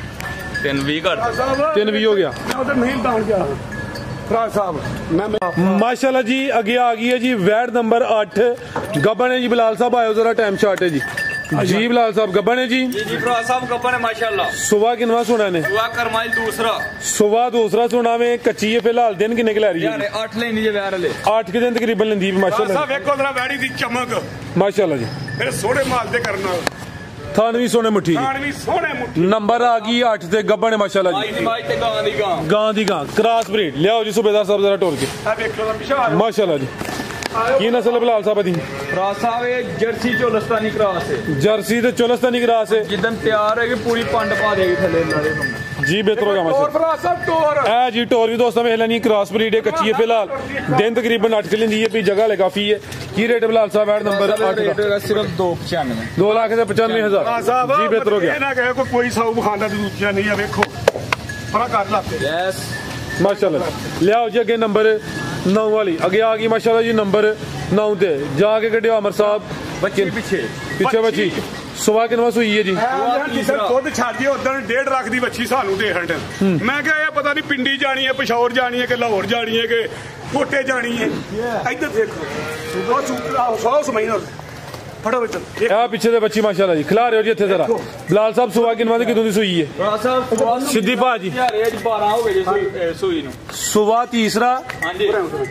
3,20 ਕਰ 3.20 ਹੋ ਗਿਆ ਉਧਰ ਨਹੀਂ ਦਾਣ ਗਿਆ ਭਰਾ ਸਾਹਿਬ ਮਾਸ਼ਾਅੱਲਾ ਜੀ ਅੱਗੇ ਆ ਗਈ ਹੈ ਜੀ ਵੈਡ ਨੰਬਰ 8 ਗੱਬਣ ਹੈ ਜੀ ਬਲਾਲ ਸਾਹਿਬ ਆਇਓ ਜ਼ਰਾ ਟਾਈਮ ਸ਼ਾਰਟ ਹੈ ਜੀ ਜੀ ਬਲਾਲ ਸਾਹਿਬ ਗੱਬਣ ਹੈ ਜੀ ਜੀ ਭਰਾ ਸਾਹਿਬ ਗੱਬਣ ਹੈ ਮਾਸ਼ਾਅੱਲਾ ਸੁਬਾ ਕਿੰਨਾ ਸੁਣਾ ਨੇ ਦੁਆ ਕਰਮਾਈ ਦੂਸਰਾ ਸੁਬਾ ਦੂਸਰਾ ਸੁਣਾ ਵੇ ਕੱਚੀ ਹੈ ਫਿਲਹਾਲ ਦਿਨ ਕਿੰਨੇ ਲੈ ਰਹੀ ਹੈ ਯਾਰ 8 ਲੈਣੀ ਜੇ ਵਿਆਹ ਵਾਲੇ 8 ਕੇ ਦਿਨ ਤਕਰੀਬਨ ਲੈਂਦੀ ਵੀ ਮਾਸ਼ਾਅੱਲਾ ਸਾਹਿਬ ਵੇਖੋ ਜਰਾ ਵੈੜੀ ਦੀ ਚਮਕ ਮਾਸ਼ਾਅੱਲਾ ਜੀ ਮੇਰੇ ਸੋਹਣੇ ਮਾਲ ਦੇ ਕਰਨ ਨਾਲ ਥਾਨ ਵੀ ਸੋਹਣੇ ਮੁੱਠੀ ਖਾਣ ਵੀ ਸੋਹਣੇ ਮੁੱਠੀ ਨੰਬਰ ਆ ਗਈ 8 ਤੇ ਗੱਬਣ ਹੈ ਮਾਸ਼ਾਅੱਲਾ ਮਾਈ ਜੀ ਦੀ ਮਾਈ ਤੇ ਗਾਂ ਦੀ ਗਾਂ ਗਾਂ ਦੀ ਗਾਂ ਕ੍ਰਾਸ ਬਰੀਡ ਲਿਆਓ ਜੀ ਸੂਬੇਦਾਰ ਸਾਹਿਬ ਜ਼ਰਾ ਟੋਲ ਕੇ ਆ ਵੇਖੋ ਵਿਸ਼ਾਲ ਮਾਸ਼ਾਅੱਲਾ ਜੀ ਕੀ ਨਸਲ ਬਲਾਲ ਸਾਹਿਬ ਦੀ ਭਰਾ ਸਾਹਿਬ ਇਹ ਜਰਸੀ ਚੋਲਸਤਾਨੀ ਕਰਾਸ ਹੈ ਜਰਸੀ ਤੇ ਚੋਲਸਤਾਨੀ ਕ੍ਰਾਸ ਹੈ ਜਿੱਦਨ ਤਿਆਰ ਹੈ ਕਿ ਪੂਰੀ ਪੰਡ ਪਾ ਦੇਗੀ ਥੱਲੇ ਨਾਲੇ ਨੂੰ ਜੀ ਬਿਹਤਰ ਹੋ ਗਿਆ ਟੋਰ ਮਾਸ਼ਾਅੱਲਾ ਭਰਾ ਸਾਹਿਬ ਟੋਰ ਇਹ ਜੀ ਟੋਰ ਵੀ ਦੋਸਤਾਂ ਵੇਖ ਲੈਣੀ ਕ੍ਰਾਸ ਬਰੀਡ ਹੈ ਕੱਚੀ ਹੈ ਫਿਲਹਾਲ ਦਿਨ ਤਕਰੀਬਨ 8 ਕਿ ਲੈਂਦੀ ਹੈ ਵੀ ਜਗ੍ਹਾ ਲੈ ਕਾਫੀ ਹੈ ਕੀ rate Bilal sahib ad number 8 rate ਦਾ ਹੈਗਾ ਸਿਰਫ 295 2 ਲੱਖ ਤੇ 95,000 ਜੀ ਬਿਹਤਰ ਹੋ ਗਿਆ ਇਹ ਨਾ ਕਹੇ ਕੋਈ ਸਾਊ ਬਖਾਂਦਾ ਤੇ ਦੂਜਾ ਨਹੀਂ ਆ ਵੇਖੋ ਫਰਾ ਕਰ ਲਾ ਯੈਸ ਮਾਸ਼ਾਅੱਲਾ ਲਿਆਓ ਜੀ ਅੱਗੇ ਨੰਬਰ 9 ਵਾਲੀ ਅੱਗੇ ਆ ਗਈ ਮਾਸ਼ਾਅੱਲਾ ਜੀ ਨੰਬਰ 9 ਤੇ ਜਾ ਕੇ ਕੱਢਿਓ ਅਮਰ ਸਾਹਿਬ ਬੱਚੇ ਪਿੱਛੇ ਬੱਚੀ ਸੁਬਾ ਕਿੰਨਾ ਸੂਈ ਹੈ ਜੀ ਕਿਸੇ ਖੁਦ ਛੱਡ ਜੇ ਉਦੋਂ 1.5 ਲੱਖ ਦੀ ਬੱਚੀ ਸਾਨੂੰ ਦੇ ਹੰਡ ਮੈਂ ਕਿਹਾ ਇਹ ਪਤਾ ਨਹੀਂ ਪਿੰਡੀ ਜਾਣੀ ਹੈ ਪਿਸ਼ੌਰ ਜਾਣੀ ਹੈ ਕਿ ਲਾਹੌਰ ਜਾਣੀ ਹੈ ਕਿ ਕੋਟੇ ਜਾਣੀ ਹੈ ਇੱਧਰ ਦੇਖੋ ਉਹ ਚੁੱਕਾ 100 ਸਮਝਣਾ ਫੜੋ ਵਿੱਚ ਆ ਪਿੱਛੇ ਦੇ ਬੱਚੀ ਮਾਸ਼ਾਅੱਲਾ ਜੀ ਖਿਲਾ ਰਹੇ ਹੋ ਜੀ ਇੱਥੇ ਜ਼ਰਾ ਬਲਾਲ ਸਾਹਿਬ ਸੁਬਾ ਕਿੰਨਾ ਦੀ ਕਿਦੋਂ ਦੀ ਸੂਈ ਹੈ ਭਰਾ ਸਾਹਿਬ ਸਿੱਧੀ ਭਾਜੀ ਯਾਰ ਇਹ 12 ਹੋ ਗਏ ਜੀ ਸੂਈ ਨੂੰ ਸੁਬਾ ਤੀਸਰਾ ਹਾਂਜੀ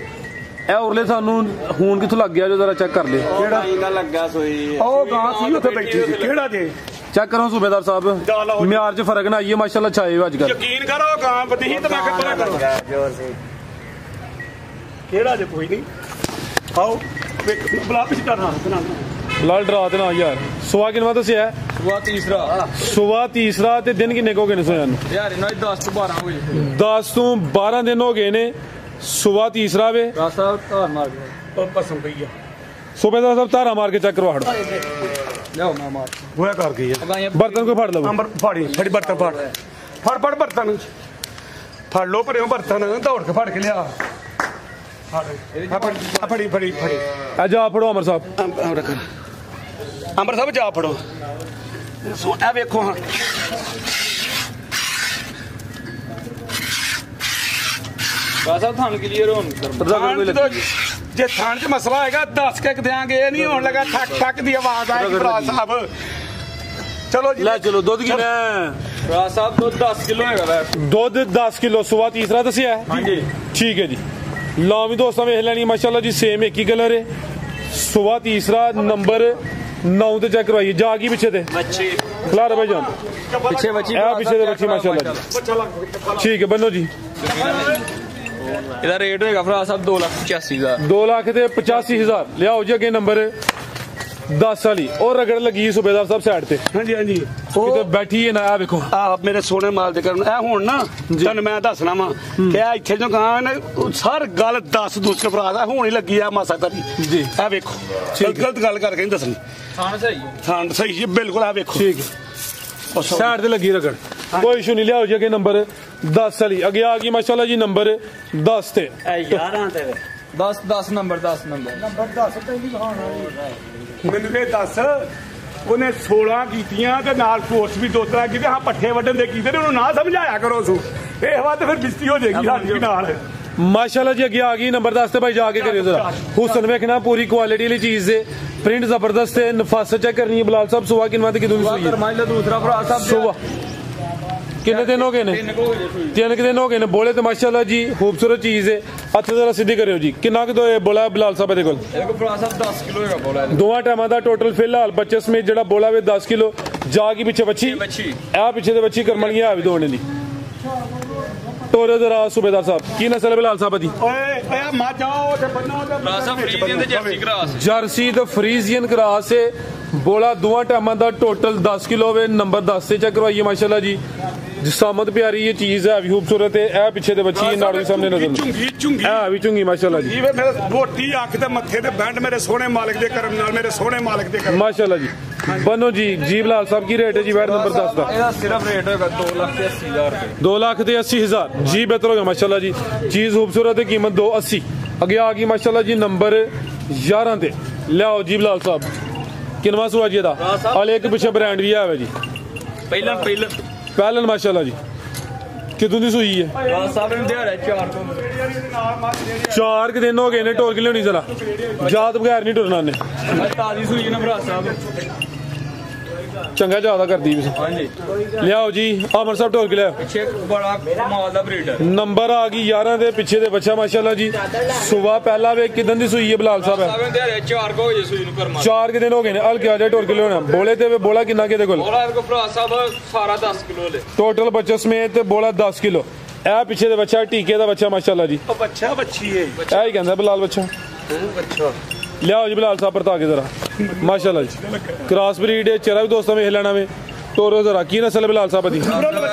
ਇਹ ਉਰਲੇ ਸਾਨੂੰ ਹੁਣ ਕਿੱਥੋਂ ਲੱਗ ਗਿਆ ਜੋ ਜ਼ਰਾ ਚੈੱਕ ਕਰ ਲਿਓ ਕਿਹੜਾ ਇਹਦਾ ਲੱਗਾ ਸੋਈ ਉਹ ਗਾਂ ਸੀ ਉੱਥੇ ਬੈਠੀ ਸੀ ਕਿਹੜਾ ਜੇ ਚੈੱਕ ਕਰੋ ਸੂਬੇਦਾਰ ਸਾਹਿਬ ਮਿਆਰ 'ਚ ਫਰਕ ਨਾ ਆਈਏ ਮਾਸ਼ਾਅੱਲਾ ਛਾਏ ਅੱਜ ਕੱਲ ਯਕੀਨ ਕਰੋ ਗਾਂ ਬਦੀ ਤੇ ਮੈਂ ਕਿਹਾ ਕਰੋ ਕਿਹੜਾ ਜੇ ਕੋਈ ਨਹੀਂ ਆਓ ਵੇਖ ਬਲਾ ਪਿੱਛੇ ਕਰਨਾ ਲਾਲ ਡਰਾ ਦੇਣਾ ਯਾਰ ਸੁਬਾ ਕਿੰਨਾ ਦੱਸਿਆ ਸੁਆ ਤੀਸਰਾ ਸੁਬਾ ਤੀਸਰਾ ਤੇ ਦਿਨ ਕਿੰਨੇ ਹੋ ਗਏ ਨੇ ਸੋਇਆ ਨੂੰ ਯਾਰ ਇਹਨਾਂ 10 ਤੋਂ 12 ਹੋ ਗਏ 10 ਤੋਂ 12 ਦਿਨ ਹੋ ਗਏ ਨੇ ਸੁਬਾ ਤੀਸਰਾ ਵੇ ਭਰਾ ਸਾਹਿਬ ਧਾਰ ਮਾਰ ਕੇ ਉਹ ਪਸੰਦ ਪਈ ਆ ਸੂਬੇਦਾਰ ਸਾਹਿਬ ਧਾਰਾ ਮਾਰ ਕੇ ਚੈੱਕ ਕਰਵਾ ਹੜੋ ਲਿਆਓ ਮੈਂ ਮਾਰ ਹੋਇਆ ਕਰ ਗਈ ਆ ਬਰਤਨ ਕੋਈ ਫੜ ਲਓ ਅੰਬਰ ਫਾੜੀ ਫੜੀ ਬਰਤਨ ਫੜ ਬਰਤਨ ਫੜ ਲੋ ਪਰਿਓ ਬਰਤਨ ਦੌੜ ਕੇ ਫੜ ਕੇ ਲਿਆ ਫੜੀ ਆ ਜਾ ਫੜੋ ਅਮਰ ਸਾਹਿਬ ਅੰਬਰ ਸਾਹਿਬ ਜਾ ਫੜੋ ਆ ਵੇਖੋ ਹਾਂ ਭਰਾ ਸਾਹਿਬ ਤੁਹਾਨੂੰ ਕਲੀਅਰ ਹੋਣ ਜੇ ਥਾਣ 'ਚ ਮਸਲਾ ਹੈਗਾ ਦੱਸ ਕੇ ਦਿਆਂਗੇ ਇਹ ਨਹੀਂ ਹੋਣ ਲੱਗਾ ਠੱਕ ਦੀ ਆਵਾਜ਼ ਆਏਗੀ ਭਰਾ ਸਾਹਿਬ ਚਲੋ ਜੀ ਲੈ ਚਲੋ ਦੁੱਧ ਕਿੰਨਾ ਭਰਾ ਸਾਹਿਬ ਦੁੱਧ 10 ਕਿਲੋ ਹੈਗਾ ਵੈਸੇ ਦੁੱਧ 10 ਕਿਲੋ ਸੁਬਾ ਤੀਸਰਾ ਦੱਸਿਆ ਹਾਂਜੀ ਠੀਕ ਹੈ ਜੀ ਲਓ ਵੀ ਦੋਸਤਾਂ ਵੇਖ ਲੈਣੀ ਮਾਸ਼ਾਅੱਲਾ ਜੀ ਸੇਮ ਇੱਕ ਹੀ ਕਲਰ ਹੈ ਸੁਬਾ ਤੀਸਰਾ ਨੰਬਰ 9 ਤੇ ਚੈੱਕ ਕਰਵਾਈਏ ਜਾ ਗਈ ਪਿੱਛੇ ਤੇ ਬੱਚੀ ਖਿਲਾ ਭਾਈ ਜਾਨ ਪਿੱਛੇ ਬੱਚੀ ਇਹ ਪਿੱਛੇ ਦੇ ਬੱਚੀ ਮਾਸ਼ਾਅੱਲਾ ਜੀ ਠੀਕ ਹੈ ਬੰਨੋ ਜੀ ਇਹਦਾ ਰੇਟ ਹੋਏਗਾ ਭਰਾ ਸਾਹਿਬ 2,85,000 2 ਲੱਖ ਤੇ 85,000 ਲਿਆਓ ਜੀ ਅੱਗੇ ਨੰਬਰ 10 ਵਾਲੀ ਉਹ ਰਗੜ ਲੱਗੀ ਸੂਬੇਦਾਰ ਸਾਹਿਬ ਸਾਈਡ ਤੇ ਹਾਂਜੀ ਕਿਤੇ ਬੈਠੀ ਹੈ ਨਾ ਆ ਵੇਖੋ ਆ ਮੇਰੇ ਸੋਹਣੇ ਮਾਲ ਦੇ ਕਰਨ ਇਹ ਹੁਣ ਨਾ ਤੈਨੂੰ ਮੈਂ ਦੱਸਣਾ ਵਾ ਕਿ ਆ ਇੱਥੇ ਜੋ ਗਾਂ ਨੇ ਸਰ ਗੱਲ ਦੱਸ ਦੂਸਰੇ ਭਰਾ ਦਾ ਹੁਣ ਹੀ ਲੱਗੀ ਆ ਮਾਸਾ ਤਰੀ ਜੀ ਆ ਵੇਖੋ ਗਲਤ ਗੱਲ ਕਰਕੇ ਨਹੀਂ ਦੱਸਣੀ ਥਾਣ ਸਹੀ ਥਾਂ ਸਹੀ ਹੈ ਬਿਲਕੁਲ ਆ ਵੇਖੋ ਠੀਕ ਹੈ ਸਾਈਡ ਤੇ ਲੱਗੀ ਰਗੜ ਕੋਈ ਇਸ਼ੂ ਨਹੀਂ ਲਿਆਓ ਜੀ ਅੱਗੇ ਨੰਬਰ 10 ਵਾਲੀ ਅੱਗੇ ਆ ਗਈ ਮਾਸ਼ਾਅੱਲਾ ਜੀ ਨੰਬਰ 10 ਤੇ 11 ਤੇ 10 ਨੰਬਰ ਮੈਨੂੰ ਇਹ ਦੱਸ ਉਹਨੇ 16 ਕੀਤੀਆਂ ਤੇ ਨਾਲ ਕੋਰਸ ਵੀ 2-3 ਕੀਤੇ ਹਾਂ ਪੱਠੇ ਵੱਢਣ ਦੇ ਕੀਤੇ ਨੇ ਉਹਨੂੰ ਨਾ ਸਮਝਾਇਆ ਕਰੋ ਸੂ ਇਹ ਹਵਾ ਤੇ ਫਿਰ ਬਿਸਤੀ ਹੋ ਜਾਏਗੀ ਸਾਡੀ ਨਾਲ ਮਾਸ਼ਾਅੱਲਾ ਜੀ ਅੱਗੇ ਆ ਗਈ ਨੰਬਰ 10 ਤੇ ਭਾਈ ਜਾ ਕੇ ਕਰਿਓ ਜ਼ਰਾ ਹੁਸਨ ਵੇਖਣਾ ਪੂਰੀ ਕੁਆਲਿਟੀ ਵਾਲੀ ਚੀਜ਼ ਦੇ ਪ੍ਰਿੰਟ ਜ਼ਬਰਦਸਤ ਹੈ ਨਫਾਸਤ ਚੈੱਕ ਕਰਨੀ ਹੈ ਬਲਾਲ ਸਾਹਿਬ ਸੁਬਾ ਕਿੰਨਾ ਤੇ ਕਿਦੋਂ ਦੀ ਸੂਈ ਹੈ ਮਾਈਲਾ ਦੂਸਰਾ ਭਰਾ ਸਾਹਿਬ ਸੁਬਾ कितने दिन हो गए ने? 3 दिन हो गए ने। बोले तो माशाल्लाह जी खूबसूरत चीज़ है। हथ जरा सीधी करो जी। कितना दो बोला बिलाल साहब दे कोल? 10 किलो का बोला है। दोवां टाइमां दा टोटल फिलहाल बच्चे समेत जेड़ा बोला वे 10 किलो। जा की पीछे बच्ची आ पीछे दे बच्ची करमलियां आ भी दोने दी। टोरे जरा सूबेदार साहब की नस्ल है बिलाल साहब दी? जर्सी तो फ्रीजियन क्रॉस है। बोला दोवां टाइमां दा टोटल 10 किलो वे। नंबर 10 से चेक करवाइए माशाल्लाह जी। जिसामत प्यारी ये चीज है, खूबसूरत है। ए पीछे दे बच्ची नाड़ के सामने नजर है भी चुंगी माशाल्लाह जी। मेरे मोटी अख ते मथे ते बैंड मेरे सोहने मालिक दे करम नाल, मेरे सोहने मालिक दे करम माशाल्लाह जी। बनो जी जी बिलाल साहब की रेट है जी वैट नंबर 10 का? ਇਹਦਾ सिर्फ रेट होगा 2,80,000 रुपए। 2,80,000 जी। बेहतर हो गया माशाल्लाह जी। चीज खूबसूरत है, कीमत 280। अगे आ गई माशाल्लाह जी नंबर 11 ते। लियाओ जी बिलाल साहब किनवा सुआ जी दा? हाले एक पीछे ब्रांड भी है जी। पहलन माशाल्लाह जी। कितों दी सूई है? 4 दिन हो गए ने। टोर के लियानी जरा जात बगैर नहीं टुरना ने। ताजी सूई ना भरा साहब, चंगा ज्यादा कर दी। लियाओ जी अमर साहब टोर के लिया। पीछे बड़ा कमाल दा ब्रीडर। नंबर आ गई 11 दे पीछे दे बच्चा माशाल्लाह जी। सुबह पहला वे किदन दी सूई है बिलाल साहब? 4 दिन हो गए ने। हल्के आजे टोर के लिया। बोले ते बोला किन्ना के दे कोल? सारा 10 किलो ले टोटल बच्चे समेत बोला 10 किलो। ए पीछे दे बच्चा टीके दा बच्चा माशाल्लाह जी। बच्चा बच्ची है ए ही कहंदा बिलाल बच्चा। लियाओ जी बिलाल साहब परता के जरा माशाल्लाह जी। क्रॉस ब्रीड है। चेहरा भी दोस्तों में हिलाना में। टोरो जरा की नस्ल बिलाल साहब दी?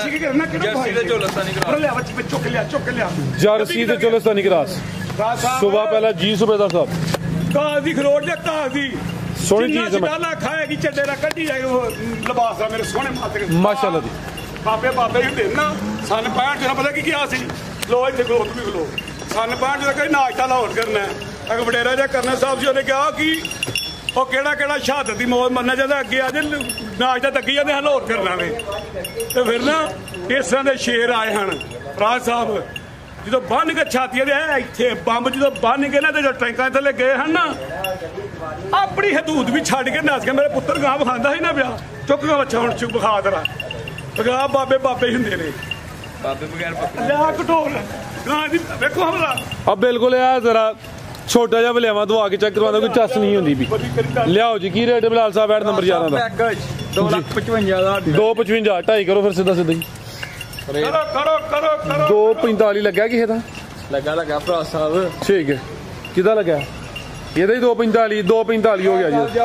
जर्सी ते चोलस्तानी क्रॉस। सुबह पहला जी सूबेदार साहब काजी खरोट या काजी सोहनी चीज है डाला खाएगी चड्डे दा कड्डी जाए वो लिबास दा मेरे सोहने माते माशाल्लाह जी। बाबे बाबे ही देना सन 65 दा पता की क्या सी। लो इत्थे खलो भी खलो सन 65 दा कहीं नाश्ता लाहौर करना है अगर वडेरा जा करना साहब जी ने कहा कि ਉਹ ਕਿਹੜਾ ਸ਼ਹਾਦਤ ਦੀ ਮੌਤ ਮੰਨਣਾ ਚਾਹੁੰਦਾ ਅੱਗੇ ਆ ਜੇ ਨਾਚ ਦਾ ਤੱਕੀ ਜਾਂਦੇ ਹਲੌਰ ਕਰਨਾ ਵੇ ਤੇ ਫਿਰ ਨਾ ਇਸ ਤਰ੍ਹਾਂ ਦੇ ਸ਼ੇਰ ਆਏ ਹਨ ਰਾਜ ਸਾਹਿਬ ਜਦੋਂ ਬੰਨ ਕੇ ਛਾਤੀਆਂ ਦੇ ਇੱਥੇ ਬੰਬ ਜਦੋਂ ਬੰਨ ਕੇ ਨਾ ਤੇ ਜੋ ਟੈਂਕਾਂ ਥੱਲੇ ਗਏ ਹਨ ਨਾ ਆਪਣੀ ਹਦੂਦ ਵੀ ਛੱਡ ਕੇ ਨੱਸ ਕੇ ਮੇਰੇ ਪੁੱਤਰ ਗਾਂ ਵਿਖਾਉਂਦਾ ਸੀ ਨਾ ਵਿਆਹ ਚੁੱਕ ਕੇ ਬੱਚਾ ਹੁਣ ਚੁੱਕ ਵਿਖਾ ਤੇਰਾ ਗਾਂ ਬਾਬੇ ਬਾਬੇ ਹੀ ਹੁੰਦੇ ਨੇ ਬਾਬੇ ਬਗੈਰ ਲਿਆ ਕਟੋਰ ਗਾਂ ਦੀ ਵੇਖੋ ਹਮਲਾ अब बिल्कुल यार जरा छोटा जा बलियावा दवा के चेक करवाना कोई चस नहीं होंदी भी। लियाओ जी की रेट बिलाल साहब वैट नंबर 11 दा? 2,55,000 2,55 2.5 करो फिर सीधा सीधा ही। करो 2,45 लगा किसे दा? लगा भरा साहब। ठीक है किदा लगा? ये 2,45 2,45 हो गया जी।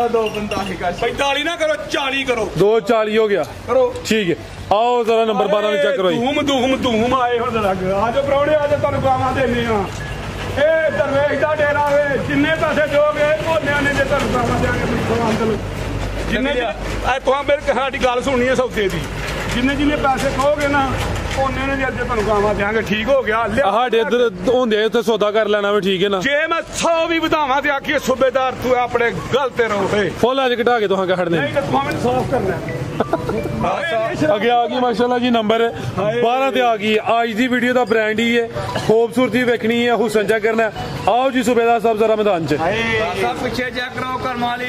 45 ना करो 40 करो 2,40 हो गया करो ठीक है। आओ जरा नंबर 12 चेक करो। धूम आए हो जरा आज प्रोड़े आज तुम गावां देने आ ਇਹ ਦਰਵੇਸ਼ ਦਾ ਡੇਰਾ ਵੇ ਜਿੰਨੇ ਪੈਸੇ ਦੋਗੇ ਉਹਨਿਆਂ ਨੇ ਜੇ ਤੁਹਾਨੂੰ ਗਾਵਾਂ ਦੇਾਂਗੇ ਮਿੱਠੋ ਜਿੰਨੇ ਤੁਹਾਂ ਮੇਰੇ ਸਾਡੀ ਗੱਲ ਸੁਣਨੀ ਹੈ ਸੌਦੇ ਦੀ ਜਿੰਨੇ ਪੈਸੇ ਕਹੋਗੇ ਨਾ ਉਹਨੇ ਨੇ ਜੇ ਤੁਹਾਨੂੰ ਗਾਵਾਂ ਦੇਾਂਗੇ ਠੀਕ ਹੋ ਗਿਆ। ਸਾਡੇ ਇੱਧਰ ਹੁੰਦੇ ਉੱਥੇ ਸੌਦਾ ਕਰ ਲੈਣਾ ਵੀ ਠੀਕ ਹੈ ਨਾ। ਜੇ ਮੈਂ 100 ਵੀ ਵਧਾਵਾਂ ਤੇ ਆਖੀਏ ਸੂਬੇਦਾਰ ਤੂੰ ਆਪਣੇ ਗੱਲ ਤੇ ਰਹੋ ਫੁੱਲ ਅੱਜ ਘਟਾ ਕੇ ਤੁਹਾਂ ਖੜਨੇ ਨਹੀਂ ਤਾਂ ਤੁਹਾਂ ਮੈਨੂੰ ਸਾਫ਼ ਕਰਨਾ अगे आ गई माशाल्लाह जी नंबर 12 ते आ गई। आज दी वीडियो दा ब्रांड ही है, खूबसूरती देखनी है, हुसन चेक करना है। आओ जी सूबेदार साहब जरा मैदान च पीछे चेक करो करमाली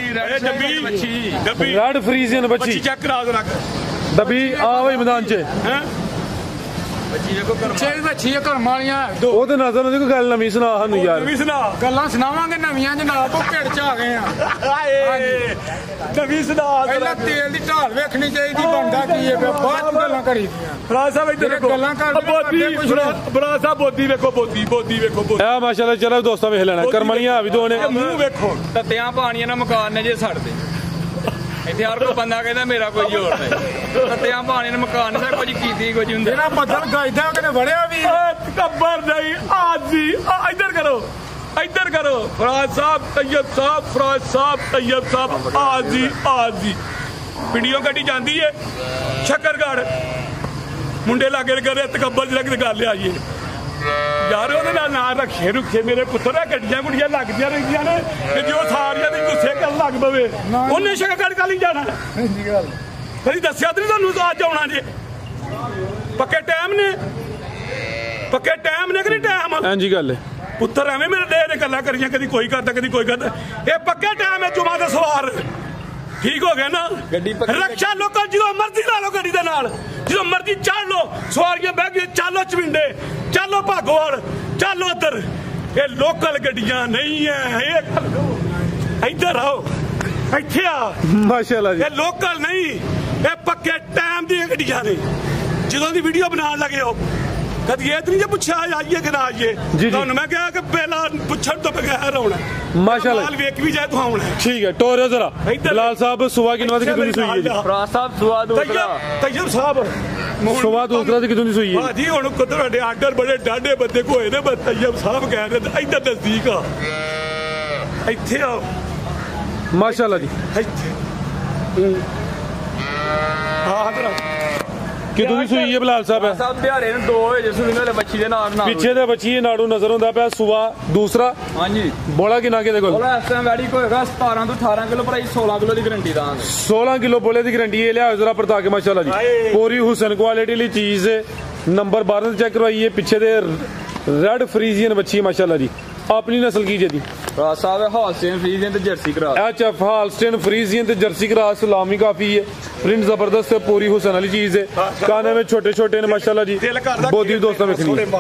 रेड फ्रीजियन बच्ची चेक करा दो डब्बी आओ भाई मैदान च ਬੱਚੀ ਘਰ ਮਾਲੀਆਂ ਉਹਦੇ ਨਜ਼ਰ ਉਹਦੀ ਕੋਈ ਗੱਲ ਨਵੀਂ ਸੁਣਾ ਸਾਨੂੰ ਯਾਰ। ਨਵੀਂ ਸੁਣਾ ਗੱਲਾਂ ਸੁਣਾਵਾਂਗੇ ਨਵੀਆਂ ਜਨਾਬ ਉਹ ਢਿੱਡ ਚ ਆ ਗਏ ਆ। ਨਵੀਂ ਸੁਣਾ ਪਹਿਲਾਂ ਤੇਲ ਦੀ ਢਾਲ ਵੇਖਣੀ ਚਾਹੀਦੀ ਬਣਦਾ ਕੀ ਹੈ ਬਾਅਦ ਗੱਲਾਂ ਕਰੀਦੀਆਂ। ਬਰਾ ਸਾਹਿਬ ਇੱਧਰ ਵੇਖੋ ਗੱਲਾਂ ਬਰਾ ਸਾਹਿਬ ਬੋਦੀ ਵੇਖੋ ਬੋਦੀ ਵੇਖੋ ਆ ਮਾਸ਼ਾਅੱਲਾ ਚਲੋ ਦੋਸਤਾਂ ਵੇਖ ਲੈਣਾ ਕਰਮਲੀਆਂ ਵੀ ਦੋ ਨੇ। ਮੂੰਹ ਵੇਖੋ ਤੱਤਿਆਂ ਪਾਣੀਆਂ ਨਾਲ ਮਕਾਨ ਨੇ ਜੇ ਛੱਡਦੇ ਇੱਥੇ ਹਰ ਕੋਈ ਬੰਦਾ ਕਹਿੰਦਾ ਮੇਰਾ ਕੋਈ ਜ਼ੋਰ ਨਹੀਂ ਤੱਤਿਆਂ ਪਾਣੀ ਨਾਲ ਮਕਾਨ ਨੇ ਕੁਝ ਕੀਤੀ ਕੁਝ ਹੁੰਦਾ ਜਿਹੜਾ ਬੱਦਲ ਗਾਇਦਾ ਉਹਨੇ ਵੜਿਆ ਵੀ ਕੱਬਰ ਨਹੀਂ ਆਜੀ ਇੱਧਰ ਕਰੋ ਫਰਾਜ਼ ਸਾਹਿਬ ਤੈयब ਸਾਹਿਬ ਆਜੀ ਵੀਡੀਓ ਕੱਢੀ ਜਾਂਦੀ ਏ ਸ਼ੱਕਰਗੜ੍ਹ ਮੁੰਡੇ ਲਾਗੇ ਕਰੇ ਤਕੱਬਰ ਜਿਹੜਾ ਕਿਤੇ ਗੱਲ ਆਈਏ ਯਾਰ ਉਹਦੇ ਨਾਲ ਨਾ ਰੱਖੇ ਰੁੱਖੇ ਮੇਰੇ ਪੁੱਤਰ ਗੱਡੀਆਂ ਗੁੱਡੀਆਂ ਲੱਗਦੀਆਂ ਰਹਿੰਦੀਆਂ ਨੇ ਤੇ ਜੋ ਸਾਰੀਆਂ ਦੇ ਗੁੱਸੇ ਕਰਨ ਲੱਗ ਪਵੇ ਉਹਨੇ ਸ਼ੱਕਰਗੜ੍ਹ ਕਾਲੀ ਜਾਣਾ ਕਦੀ ਦੱਸਿਆ ਤੇ ਨਹੀਂ ਤੁਹਾਨੂੰ ਅੱਜ ਆਉਣਾ ਜੇ ਪੱਕੇ ਟਾਈਮ ਨੇ ਕਿ ਨਹੀਂ ਟਾਈਮ ਹਾਂਜੀ ਗੱਲ ਹੈ ਪੁੱਤਰ ਐਵੇਂ ਮੇਰੇ ਦੇ ਗੱਲਾਂ ਕਰੀਆਂ ਕਦੀ ਕੋਈ ਕਰਦਾ ਕਦੀ ਕੋਈ ਕਰਦਾ ਇਹ ਪੱਕੇ ਟਾਈਮ ਹੈ ਜੁਮਾ ਦਾ ਸਵਾਰ ਠੀਕ ਹੋ ਗਿਆ ਨਾ ਰਕਸ਼ਾ ਲੋਕਾਂ ਜਦੋਂ ਮਰਜ਼ੀ ਲਾ ਲਓ ਗੱਡੀ ਦੇ ਨਾਲ ਜਦੋਂ ਮਰਜ਼ੀ ਚੜ ਲਓ ਸਵਾਰੀਆਂ ਬਹਿ ਗਈਆਂ ਚਾਲੋ ਚਵਿੰਡੇ ਚਾਲੋ ਭਾਗੋਵਾਲ ਚਾਲੋ ਇੱਧਰ ਇਹ ਲੋਕਲ ਗੱਡੀਆਂ ਨਹੀਂ ਹੈ ਇਹ ਇੱਧਰ ਆਓ ਇੱਥੇ ਆ ਮਾਸ਼ਾਅੱਲਾ ਜੀ ਇਹ ਲੋਕਲ ਨਹੀਂ ਇਹ ਪੱਕੇ ਟਾਈਮ ਦੀਆਂ ਗੱਡੀਆਂ ਨੇ ਜਦੋਂ ਦੀ ਵੀਡੀਓ ਬਣਾਉਣ ਲੱਗੇ ਹੋ ਕਦੀ ਇਹ ਨਹੀਂ ਜੇ ਪੁੱਛਿਆ ਆਈਏ ਕਿ ਨਾ ਆਈਏ ਤੁਹਾਨੂੰ ਮੈਂ ਕਿਹਾ ਕਿ ਪਹਿਲਾਂ ਪੁੱਛਣ ਤੋਂ ਬਗੈਰ ਆਉਣਾ ਮਾਸ਼ਾਅੱਲਾ ਮਾਲ ਵੇਖ ਵੀ ਜਾਏ ਤੂੰ ਆਉਣਾ ਠੀਕ ਹੈ ਟੋਰਿਓ ਜ਼ਰਾ ਬਿਲਾਲ ਸਾਹਿਬ ਸੁਬਾ ਕਿੰਨਾ ਦੀ ਕਿਦੋਂ ਦੀ ਸੂਈ ਹੈ ਜੀ ਭਰਾ ਸਾਹਿਬ ਸੁਆ ਦੂਸਰਾ ਤੈਯਬ ਸਾਹਿਬ ਸੁਬਾ ਦੂਸਰਾ ਦੀ ਕਿਦੋਂ ਦੀ ਸੂਈ ਹੈ ਭਾਜੀ ਹੁਣ ਤੁਹਾਡੇ ਆਰਡਰ ਬੜੇ ਡਾਢੇ ਬੰਦੇ ਕੋਏ ਨੇ ਬਸ ਤੈਯਬ ਸਾਹਿਬ ਕਹਿ ਰਹੇ ਇੱਧਰ ਨਜ਼ਦੀਕ ਆ ਇੱਥੇ ਆਓ ਮਾਸ਼ਾਅੱਲਾ ਜੀ ਇੱਥੇ ਹਾਂ ਕਿਦੋਂ ਦੀ ਸੂਈ ਹੈ ਬਿਲਾਲ ਸਾਹਿਬ ਸਾਹਿਬ ਦਿਹਾੜੇ ਨੂੰ 2 ਵਜੇ ਸੁਣੀ ਨਾਲੇ ਬੱਚੀ ਦੇ ਨਾਲ ਪਿੱਛੇ ਦੇ ਬੱਚੀ ਨਾੜੂ ਨਜ਼ਰ ਹੁੰਦਾ ਪਿਆ ਸੁਬਾ ਦੂਸਰਾ ਹਾਂਜੀ ਬੋਲਾ ਕਿੰਨਾ ਕਿਹਦੇ ਕੋਲ ਬੋਲਾ ਇਸ ਟਾਈਮ ਵੈੜੀ ਕੋ ਹੈਗਾ 17 ਤੋਂ 18 ਕਿਲੋ ਪਰ 16 ਕਿਲੋ ਦੀ ਗਰੰਟੀ ਦਾਂਗੇ 16 ਕਿਲੋ ਬੋਲੇ ਦੀ ਗਰੰਟੀ ਇਹ ਲਿਆ ਜ਼ਰਾ ਪਰਤਾ ਕੇ ਮਾਸ਼ਾਅੱਲਾ ਜੀ ਪੂਰੀ ਹੁਸਨ ਕੁਆਲਿਟੀ ਵਾਲੀ ਚੀਜ਼ ਹੈ ਨੰਬਰ 12 ਤੇ ਚੈੱਕ ਕਰਵਾਈਏ ਪਿੱਛੇ ਦੇ ਰੈਡ ਫਰੀਜ਼ੀਅਨ ਬੱਚੀ ਮਾਸ਼ਾਅੱਲਾ ਜੀ ਆਪਣੀ ਨਸਲ ਕੀ ਜੇ ਦੀ ਭਰਾ ਸਾਹਿਬ ਹਾਲਸਟੇਨ ਫਰੀਜ਼ੀਅਨ ਤੇ Jersey cross HF Holstein Friesian ते जर्सी क्रास सलामी काफी है प्रिंट जबरदस्त है पूरी हुसन वाली चीज है काने में छोटे छोटे ने माशाल्लाह जी बोधी दोस्तों में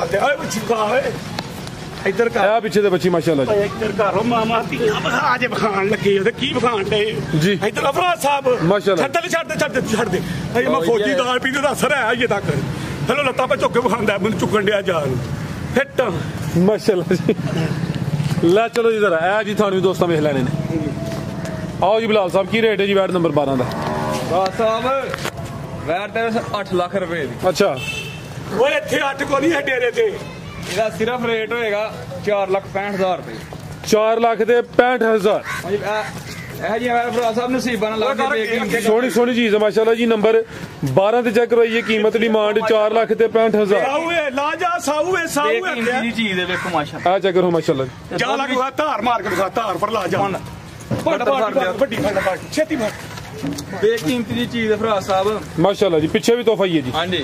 ਇੱਧਰ ਕਰ आ पीछे दे बच्ची माशाल्लाह जी ਇੱਧਰ ਕਰੋ ਮਾਮਾ ਧੀਆਂ ਬਖਾ ਜੇ ਬਖਾਣ ਲੱਗੇ ਉਹਦੇ ਕੀ ਬਖਾਣ ਡੇ ਜੀ ਇੱਧਰ ਅਫਰਾ ਸਾਹਿਬ ਮਾਸ਼ਾਅੱਲਾ ਛੱਡ ਦੇ ਅਜੇ ਮੈਂ ਫੌਜੀ ਦਾਲ ਪੀਂਦੇ ਦਾ ਅਸਰ ਹੈ ਅਜੇ ਤੱਕ ਹਲੋ ਲੱਤਾਂ ਪੇ ਝੁੱਕ ਕੇ ਬਖਾਂਦਾ ਮੈਨੂੰ ਚੁੱਕਣ ਡਿਆ ਜਾਨ ਫਿੱਟ माशाल्लाह जी ला चलो जी जरा ए जी थानू दोस्तों वेख लेने ने आओ जी बिलाल साहब की रेट है जी वैट नंबर 12 दा ਭਰਾ ਸਾਹਿਬ ਵੈਟ ਤੇ 8 ਲੱਖ ਰੁਪਏ ਦੀ अच्छा ਓਏ ਇੱਥੇ 8 ਕੋ ਨਹੀਂ ਹੈ ਡੇਰੇ ਤੇ ਇਹਦਾ ਸਿਰਫ ਰੇਟ ਹੋਏਗਾ 4,65,000 ਰੁਪਏ 4 ਲੱਖ ਤੇ 65000 ਹਾਂਜੀ ਇਹ ਜੀ ਮੇਰੇ ਭਰਾ ਸਾਹਿਬ ਨਸੀਬਾਂ ਨਾਲ ਲੱਗ ਕੇ सोनी सोनी चीज है माशाल्लाह जी नंबर 12 ਤੇ ਚੈੱਕ ਕਰਵਾਈਏ ਕੀਮਤ ਡਿਮਾਂਡ 4 ਲੱਖ ਤੇ 65000 ਸਾਊਏ ਲਾ ਜਾ ਸਾਊਏ ਦੀ ਚੀਜ਼ ਹੈ ਵੇਖੋ ਮਾਸ਼ਾਅੱਲਾ ਆ ਚੈੱਕ ਕਰੋ ਮਾਸ਼ਾਅੱਲਾ ਜਾ ਲੱਗ ਧਾਰ ਮਾਰ ਕੇ ਦਿਖਾ ਧਾਰ ਪਰ ਲਾ ਜਾ ਵੱਡੀ ਫੜ ਛੇਤੀ ਫੜ ਬੇਕੀਮਤੀ ਦੀ ਚੀਜ਼ ਹੈ ਭਰਾ ਸਾਹਿਬ ਮਾਸ਼ਾਅੱਲਾ ਜੀ ਪਿੱਛੇ ਵੀ ਤੋਹਫਾ ਹੀ ਹੈ ਜੀ ਹਾਂਜੀ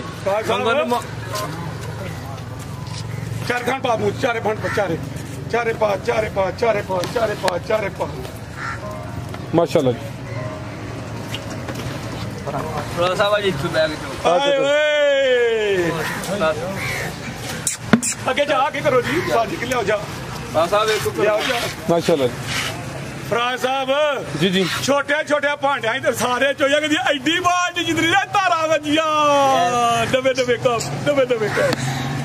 ਚਾਰ ਖਾਨ ਪਾ ਮੂੰਹ ਚਾਰੇ ਫੰਡ ਚਾਰੇ ਪਾ माशाल्लाह जी ਭਰਾ ਸਾਹਿਬ ਜੀ ਇੱਥੇ ਬੈਗ ਚੋ ਆਏ ਓਏ ਅੱਗੇ ਜਾ ਕੇ ਕਰੋ ਜੀ ਬਾਜੀ ਕਿ ਲਿਆਓ ਜਾ ਭਰਾ ਸਾਹਿਬ ਵੇਖੋ ਲਿਆਓ ਜਾ माशाल्लाह ਫਰਾਜ ਸਾਹਿਬ जी जी ਛੋਟੇ ਭਾਂਡਿਆਂ ਤੇ ਸਾਰੇ ਚੋਇਆ ਕਦੀ ਐਡੀ ਬਾਲਟੀ ਜਿੰਦਰੀ ਦਾ ਤਾਰਾ ਵੱਜੀਆਂ ਨਵੇਂ ਕੰਮ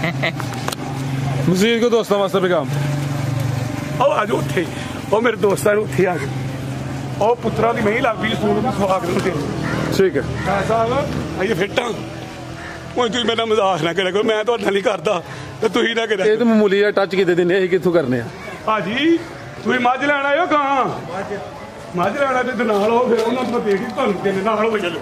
मजीद को दोस्तों वास्ते पैगाम ਉਹ ਆ ਜਾਓ ਉੱਥੇ ਉਹ ਮੇਰੇ ਦੋਸਤਾਂ ਨੂੰ ਉੱਥੇ ਆ ਗਏ ਉਹ ਪੁੱਤਰਾਂ ਦੀ ਮਹੀਂ ਲੱਗਦੀ ਸੂਣ ਨੂੰ ਖਵਾ ਕੇ ਦਿੱਤੇ ठीक है ਸਾਹਿਬ ਅਜੇ ਫਿੱਟਾਂ ਹੁਣ ਤੁਸੀਂ ਮੇਰਾ ਮਜ਼ਾਕ ਨਾ ਕਰਿਆ ਕਰੋ ਮੈਂ ਤੁਹਾਡੇ ਨਾਲ ਹੀ ਕਰਦਾ ਤੇ ਤੁਸੀਂ ਨਾ ਕਰਿਆ ਇਹ ਤਾਂ ਮਾਮੂਲੀ ਜਿਹਾ ਟੱਚ ਕਿਤੇ ਦਿੰਦੇ ਅਸੀਂ ਕਿੱਥੋਂ ਕਰਨੇ ਆ ਭਾਜੀ ਤੁਸੀਂ ਮੱਝ ਲੈਣ ਆਇਓ ਕਾਂ ਮੱਝ ਲੈਣਾ ਤੇ ਨਾਲ ਹੋ ਫਿਰ ਉਹਨਾਂ ਨੂੰ ਦੇਖ ਤੁਹਾਨੂੰ ਕਿੰਨੇ ਨਾਲ ਹੋ ਚਲੋ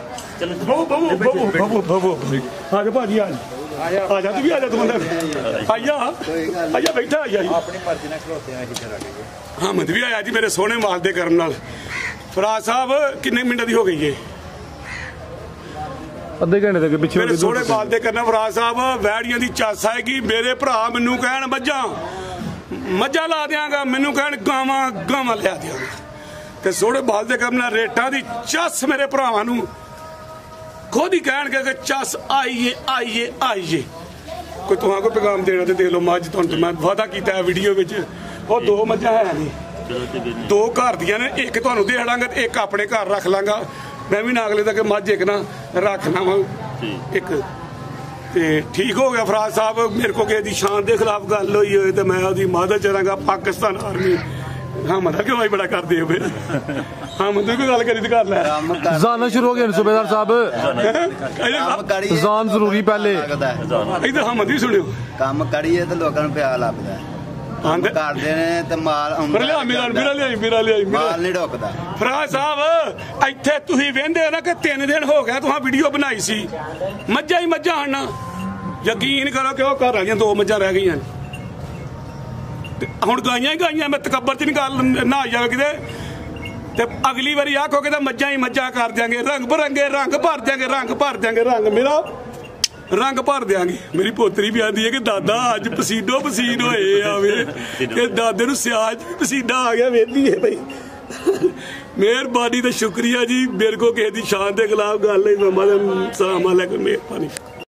ਬਹੂ ਆ ਜਾ ਭਾਜੀ ਆ ਜਾ ਤੂੰ ਵੀ ਆ ਜਾ ਤੂੰ ਅੰਦਰ ਆਇਆ ਬੈਠਾ ਆਇਆ ਆਪਣੀ ਮਰਜ਼ੀ ਨਾਲ ਖਲੋਤੇ ਆ ਇੱਧਰ ਆ ਕੇ ਹਾਂ ਮਦ ਵੀ ਆਇਆ ਜੀ ਮੇਰੇ ਸੋਹਣੇ ਮਾਲ ਦੇ ਕਰਨ ਨਾਲ ਫਰਾਜ ਸਾਹਿਬ ਕਿੰਨੇ ਮਿੰਟਾਂ ਦੀ ਹੋ ਗਈ ਏ ਅੱਧੇ ਘੰਟੇ ਤੱਕ ਪਿੱਛੇ ਮੇਰੇ ਸੋਹਣੇ ਮਾਲ ਦੇ ਕਰਨ ਫਰਾਜ ਸਾਹਿਬ ਵੈੜੀਆਂ ਦੀ ਚੱਸ ਆਏਗੀ ਮੇਰੇ ਭਰਾ ਮੈਨੂੰ ਕਹਿਣ ਮੱਝਾਂ ਲਾ ਦਿਆਂਗਾ ਮੈਨੂੰ ਕਹਿਣ ਗਾਵਾਂ ਲਿਆ ਦਿਆਂਗਾ ਤੇ ਸੋਹਣੇ ਮਾਲ ਦੇ ਕਰਨ ਨਾਲ ਰੇਟਾਂ ਦੀ ਚੱਸ ਮੇਰੇ ਭਰਾਵਾਂ ਨੂੰ ਖੁਦ ਹੀ ਕਹਿਣਗੇ ਕਿ ਚੱਸ ਆਈਏ ਕੋਈ ਤੁਹਾਨੂੰ ਕੋਈ ਪੈਗਾਮ ਦੇਣਾ ਤੇ ਦੇ ਲਓ ਮੱਝ ਤੁਹਾਨੂੰ ਮੈਂ ਵਾਅਦਾ ਕੀਤਾ ਵੀਡੀਓ ਵਿੱਚ ਉਹ 2 ਮੱਝਾਂ ਹੈ ਨਹੀਂ 2 ਘਰ ਦੀਆਂ ਨੇ ਇੱਕ ਤੁਹਾਨੂੰ ਦੇ ਹੜਾਂਗਾ ਤੇ ਇੱਕ ਆਪਣੇ ਘਰ ਰੱਖ ਲਾਂਗਾ ਮੈਂ ਵੀ ਨਾਗਲੇ ਤੱਕ ਮੱਝ ਇੱਕ ਨਾ ਰੱਖਣਾ ਵਾ ਇੱਕ ਤੇ ਠੀਕ ਹੋ ਗਿਆ ਫਰਾਜ ਸਾਹਿਬ ਮੇਰੇ ਕੋ ਕਿਸੇ ਦੀ ਸ਼ਾਨ ਦੇ ਖਿਲਾਫ ਗੱਲ ਹੋਈ ਹੋਏ ਤੇ ਮੈਂ ਉਹਦੀ ਮਦਦ ਕਰਾਂਗਾ ਪਾਕਿਸਤਾਨ ਆਰਮੀ ਹਾਂ ਮਤਲਬ ਕਿਉਂ ਆਈ ਬੜਾ ਕਰਦੇ ਹੋ ਫਿਰ ਹਾਂ ਮਤਲਬ ਕੋਈ ਗੱਲ ਕਰੀ ਤੇ ਕਰ ਲੈ जाना शुरू हो गया सूबेदार साहब जान जरूरी पहले ਇਧਰ ਹਾਂ ਮਦੀ ਸੁਣਿਓ ਕੰਮ ਕਰੀਏ ਤੇ ਲੋਕਾਂ ਨੂੰ ਪਿਆਰ ਲੱਗਦਾ ਆਂਦੇ ਕਰਦੇ ਨੇ ਤੇ ਮਾਲ ਮੇਰਾ ਲਿਆਈ ਮਾਲ ਨਹੀਂ ਢੁਕਦਾ ਫਰਾਜ ਸਾਹਿਬ ਇੱਥੇ ਤੁਸੀਂ ਵੇਂਦੇ ਹੋ ਨਾ ਕਿ 3 ਦਿਨ ਹੋ ਗਏ ਤੁਸੀਂ ਵੀਡੀਓ ਬਣਾਈ ਸੀ ਮੱਝਾਂ ਹੀ ਮੱਝਾਂ ਹਨ ਯਕੀਨ ਕਰੋ ਕਿ ਉਹ ਘਰ ਵਾਲੀਆਂ 2 ਮੱਝਾਂ ਰਹਿ ਗਈਆਂ ਹੁਣ ਗਾਈਆਂ ਮੈਂ ਤਕੱਬਰ ਚ ਨਹੀਂ ਗੱਲ ਨਾ ਜਾਵੇ ਕਿਤੇ ਤੇ ਅਗਲੀ ਵਾਰੀ ਆਖੋਗੇ ਤਾਂ ਮੱਝਾਂ ਹੀ ਮੱਝਾਂ ਕਰ ਦਿਆਂਗੇ ਰੰਗ ਬਰੰਗੇ ਰੰਗ ਭਰ ਦਿਆਂਗੇ ਰੰਗ ਮੇਰਾ ਰੰਗ ਭਰ ਦਿਆਂਗੇ ਮੇਰੀ ਪੋਤਰੀ ਵੀ ਆਂਦੀ ਹੈ ਕਿ ਦਾਦਾ ਅੱਜ ਪਸੀਨੋ ਪਸੀਨ ਹੋਏ ਆਵੇ ਕਿ ਦਾਦੇ ਨੂੰ ਸਿਆਜ ਵੀ ਪਸੀਨਾ ਆ ਗਿਆ ਵੇਂਦੀ ਹੈ ਬਈ ਮਿਹਰਬਾਨੀ ਤੇ ਸ਼ੁਕਰੀਆ ਜੀ। ਮੇਰੇ ਕੋ ਕਿਸੇ ਦੀ ਸ਼ਾਨ ਦੇ ਖਿਲਾਫ ਗੱਲ ਨਹੀਂ। ਸਲਾਮ ਅਲੈਕੁਮ। ਮਿਹਰਬਾਨੀ।